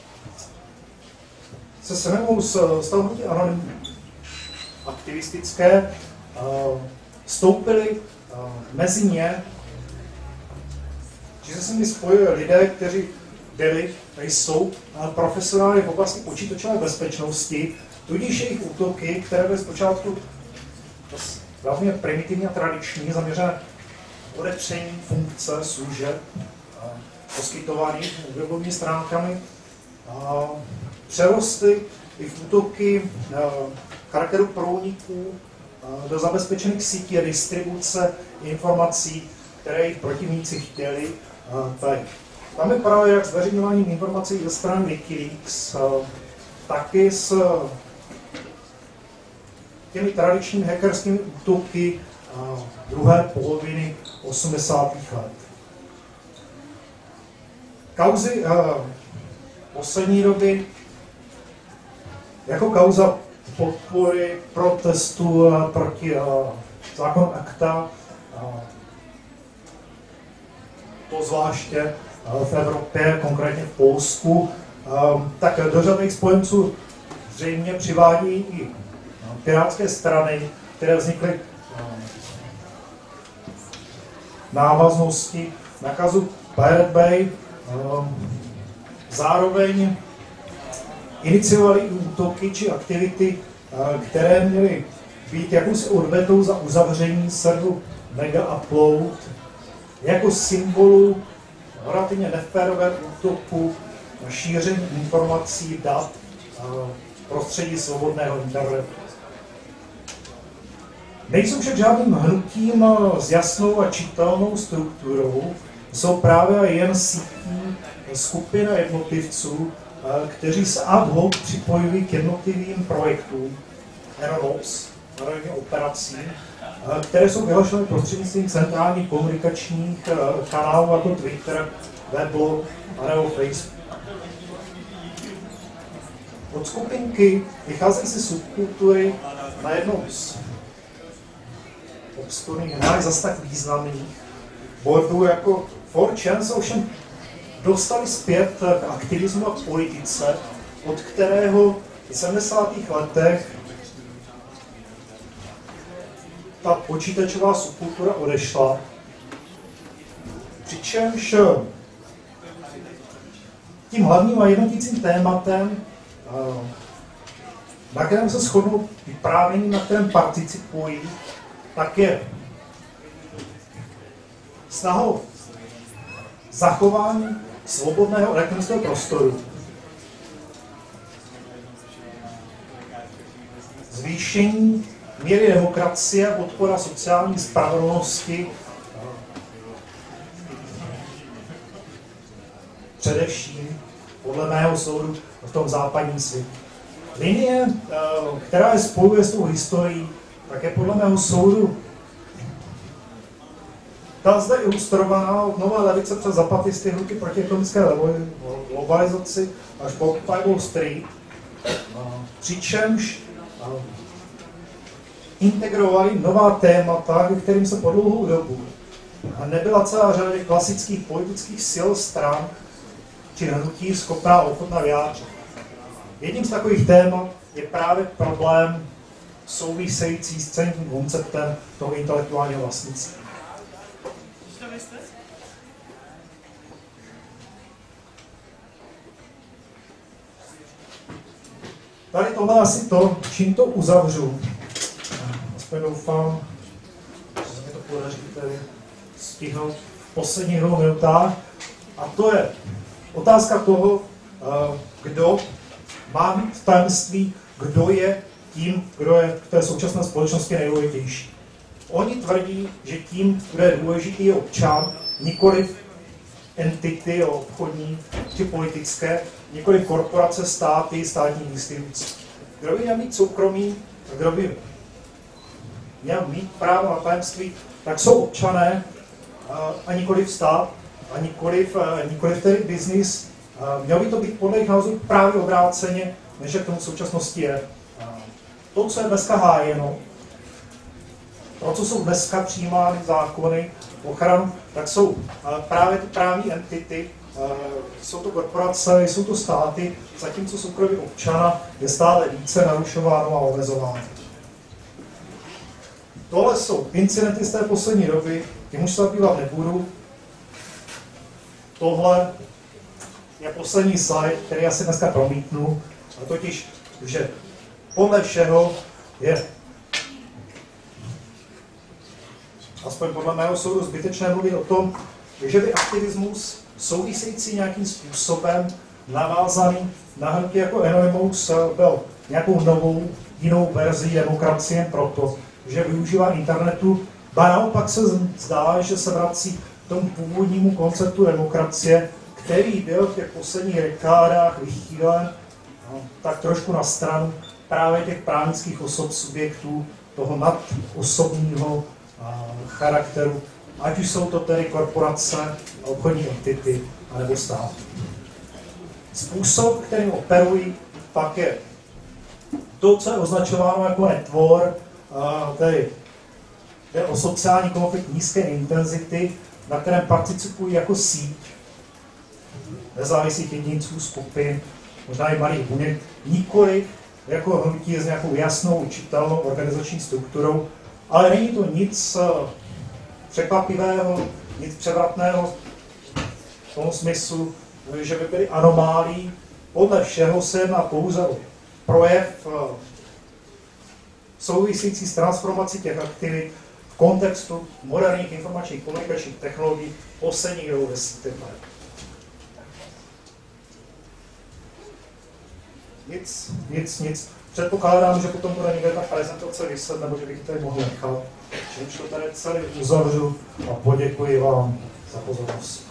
se semou z toho hnutí Anonym aktivistické vstoupili mezi ně, že se s nimi spojili lidé, kteří byli a jsou profesionály v oblasti počítačové bezpečnosti, tudíž jejich útoky, které byly zpočátku velmi primitivní a tradiční, zaměřené odepření funkce služeb poskytovaných webovými stránkami, přerostly i v útoky charakteru průniků do zabezpečených sítí a distribuce informací, které jejich protivníci chtěli. Tam je právě jak zveřejňováním informací ze strany Wikileaks, taky s těmi tradičními hackerskými útoky druhé poloviny 80. let. Kauzy poslední doby jako kauza podpory protestu proti zákonu ACTA, to zvláště v Evropě, konkrétně v Polsku, tak do řady spojenců zřejmě přivádí i pirátské strany, které vznikly návaznosti na kauzu Pirate Bay. Zároveň iniciovali útoky či aktivity, které měly být jakousi odvetou za uzavření serveru Mega Upload jako symbolu relativně neférové útoku na šíření informací, dat v prostředí svobodného internetu. Nejsou však žádným hnutím s jasnou a čitelnou strukturou, jsou právě jen sítí skupina jednotlivců, kteří se ad hoc připojují k jednotlivým projektům, RLOs, operací, které jsou vyhlašeny prostřednictvím centrálních komunikačních kanálů jako Twitter, Weblog nebo Facebook. Od skupinky vycházejí si subkultury na jednou z obskurných, ne zase tak významných bordů jako 4chan se ovšem dostali zpět k aktivismu a politice, od kterého v 70. letech ta počítačová subkultura odešla. Přičemž tím hlavním a jednotícím tématem, na kterém se shodnou vyprávění, na kterém participují, tak je snahou zachování svobodného elektronického prostoru, zvýšení míry demokracie a podpora sociální spravedlnosti, především podle mého soudu v tom západním světě. Linie, která je spojuje s tou historií, tak je podle mého soudu ta zde ilustrovaná od nové levice přes zapatisty, hnutí proti ekonomické globalizaci až po Occupy Wall Street, přičemž integrovali nová témata, kterým se po dlouhou dobu nebyla celá řada klasických politických sil stran či hnutí schopná a ochotná vyjádřit. Jedním z takových témat je právě problém související s celým konceptem toho intelektuálního vlastnictví. Tady tohle je asi to, čím to uzavřu. Aspoň doufám, že se mi to podaří tady stihnout v posledních 2 minutách. A to je otázka toho, kdo má mít tajemství, kdo je tím, kdo je v té současné společnosti nejdůležitější. Oni tvrdí, že tím, kdo je důležitý, je občan, nikoliv entity obchodní či politické, nikoliv korporace, státy, státní instituce. Kdo by měl mít soukromí, kdo by měl mít právo na tajemství, tak jsou občané a nikoliv stát, a nikoliv tedy biznis. Měl by to být podle jejich názoru právě obráceně, než jak tomu v současnosti je. To, co je dneska hájeno, pro co jsou dneska přijímány zákony ochranu, tak jsou právě ty právní entity, jsou to korporace, jsou to státy, zatímco soukromí občana je stále více narušováno a omezováno. Tohle jsou incidenty z té poslední doby, tím už se zabývat nebudu. Tohle je poslední slide, který já si dneska promítnu, a totiž, že podle všeho je, aspoň podle mého soudu, zbytečné mluvit o tom, že by aktivismus související nějakým způsobem navázaný na hnutí jako Anonymous byl nějakou novou, jinou verzí demokracie proto, že využívá internetu, ba naopak se zdá, že se vrací k tomu původnímu konceptu demokracie, který byl v těch posledních dekádách vychýlen tak trošku na stranu právě těch právnických osob, subjektů, toho nadosobního charakteru, ať už jsou to tedy korporace, obchodní entity, anebo stát. Způsob, kterým operují, pak je to, co je označováno jako netvor, tedy jde o sociální konflikt nízké intenzity, na kterém participují jako síť nezávislých jedinců, skupin, možná i malých buněk, nikoli jako hnutí s nějakou jasnou, čitelnou organizační strukturou, ale není to nic překvapivého, nic převratného v tom smyslu, že by byly anomálí. Podle všeho se jedná pouze o projev související s transformací těch aktivit v kontextu moderních informačních komunikačních technologií posledních 20 let. Nic. Předpokládám, že potom bude někde ta prezentace vyset, nebo že bych tady mohl nechat. Čímž to tady celý uzavřu a poděkuji vám za pozornost.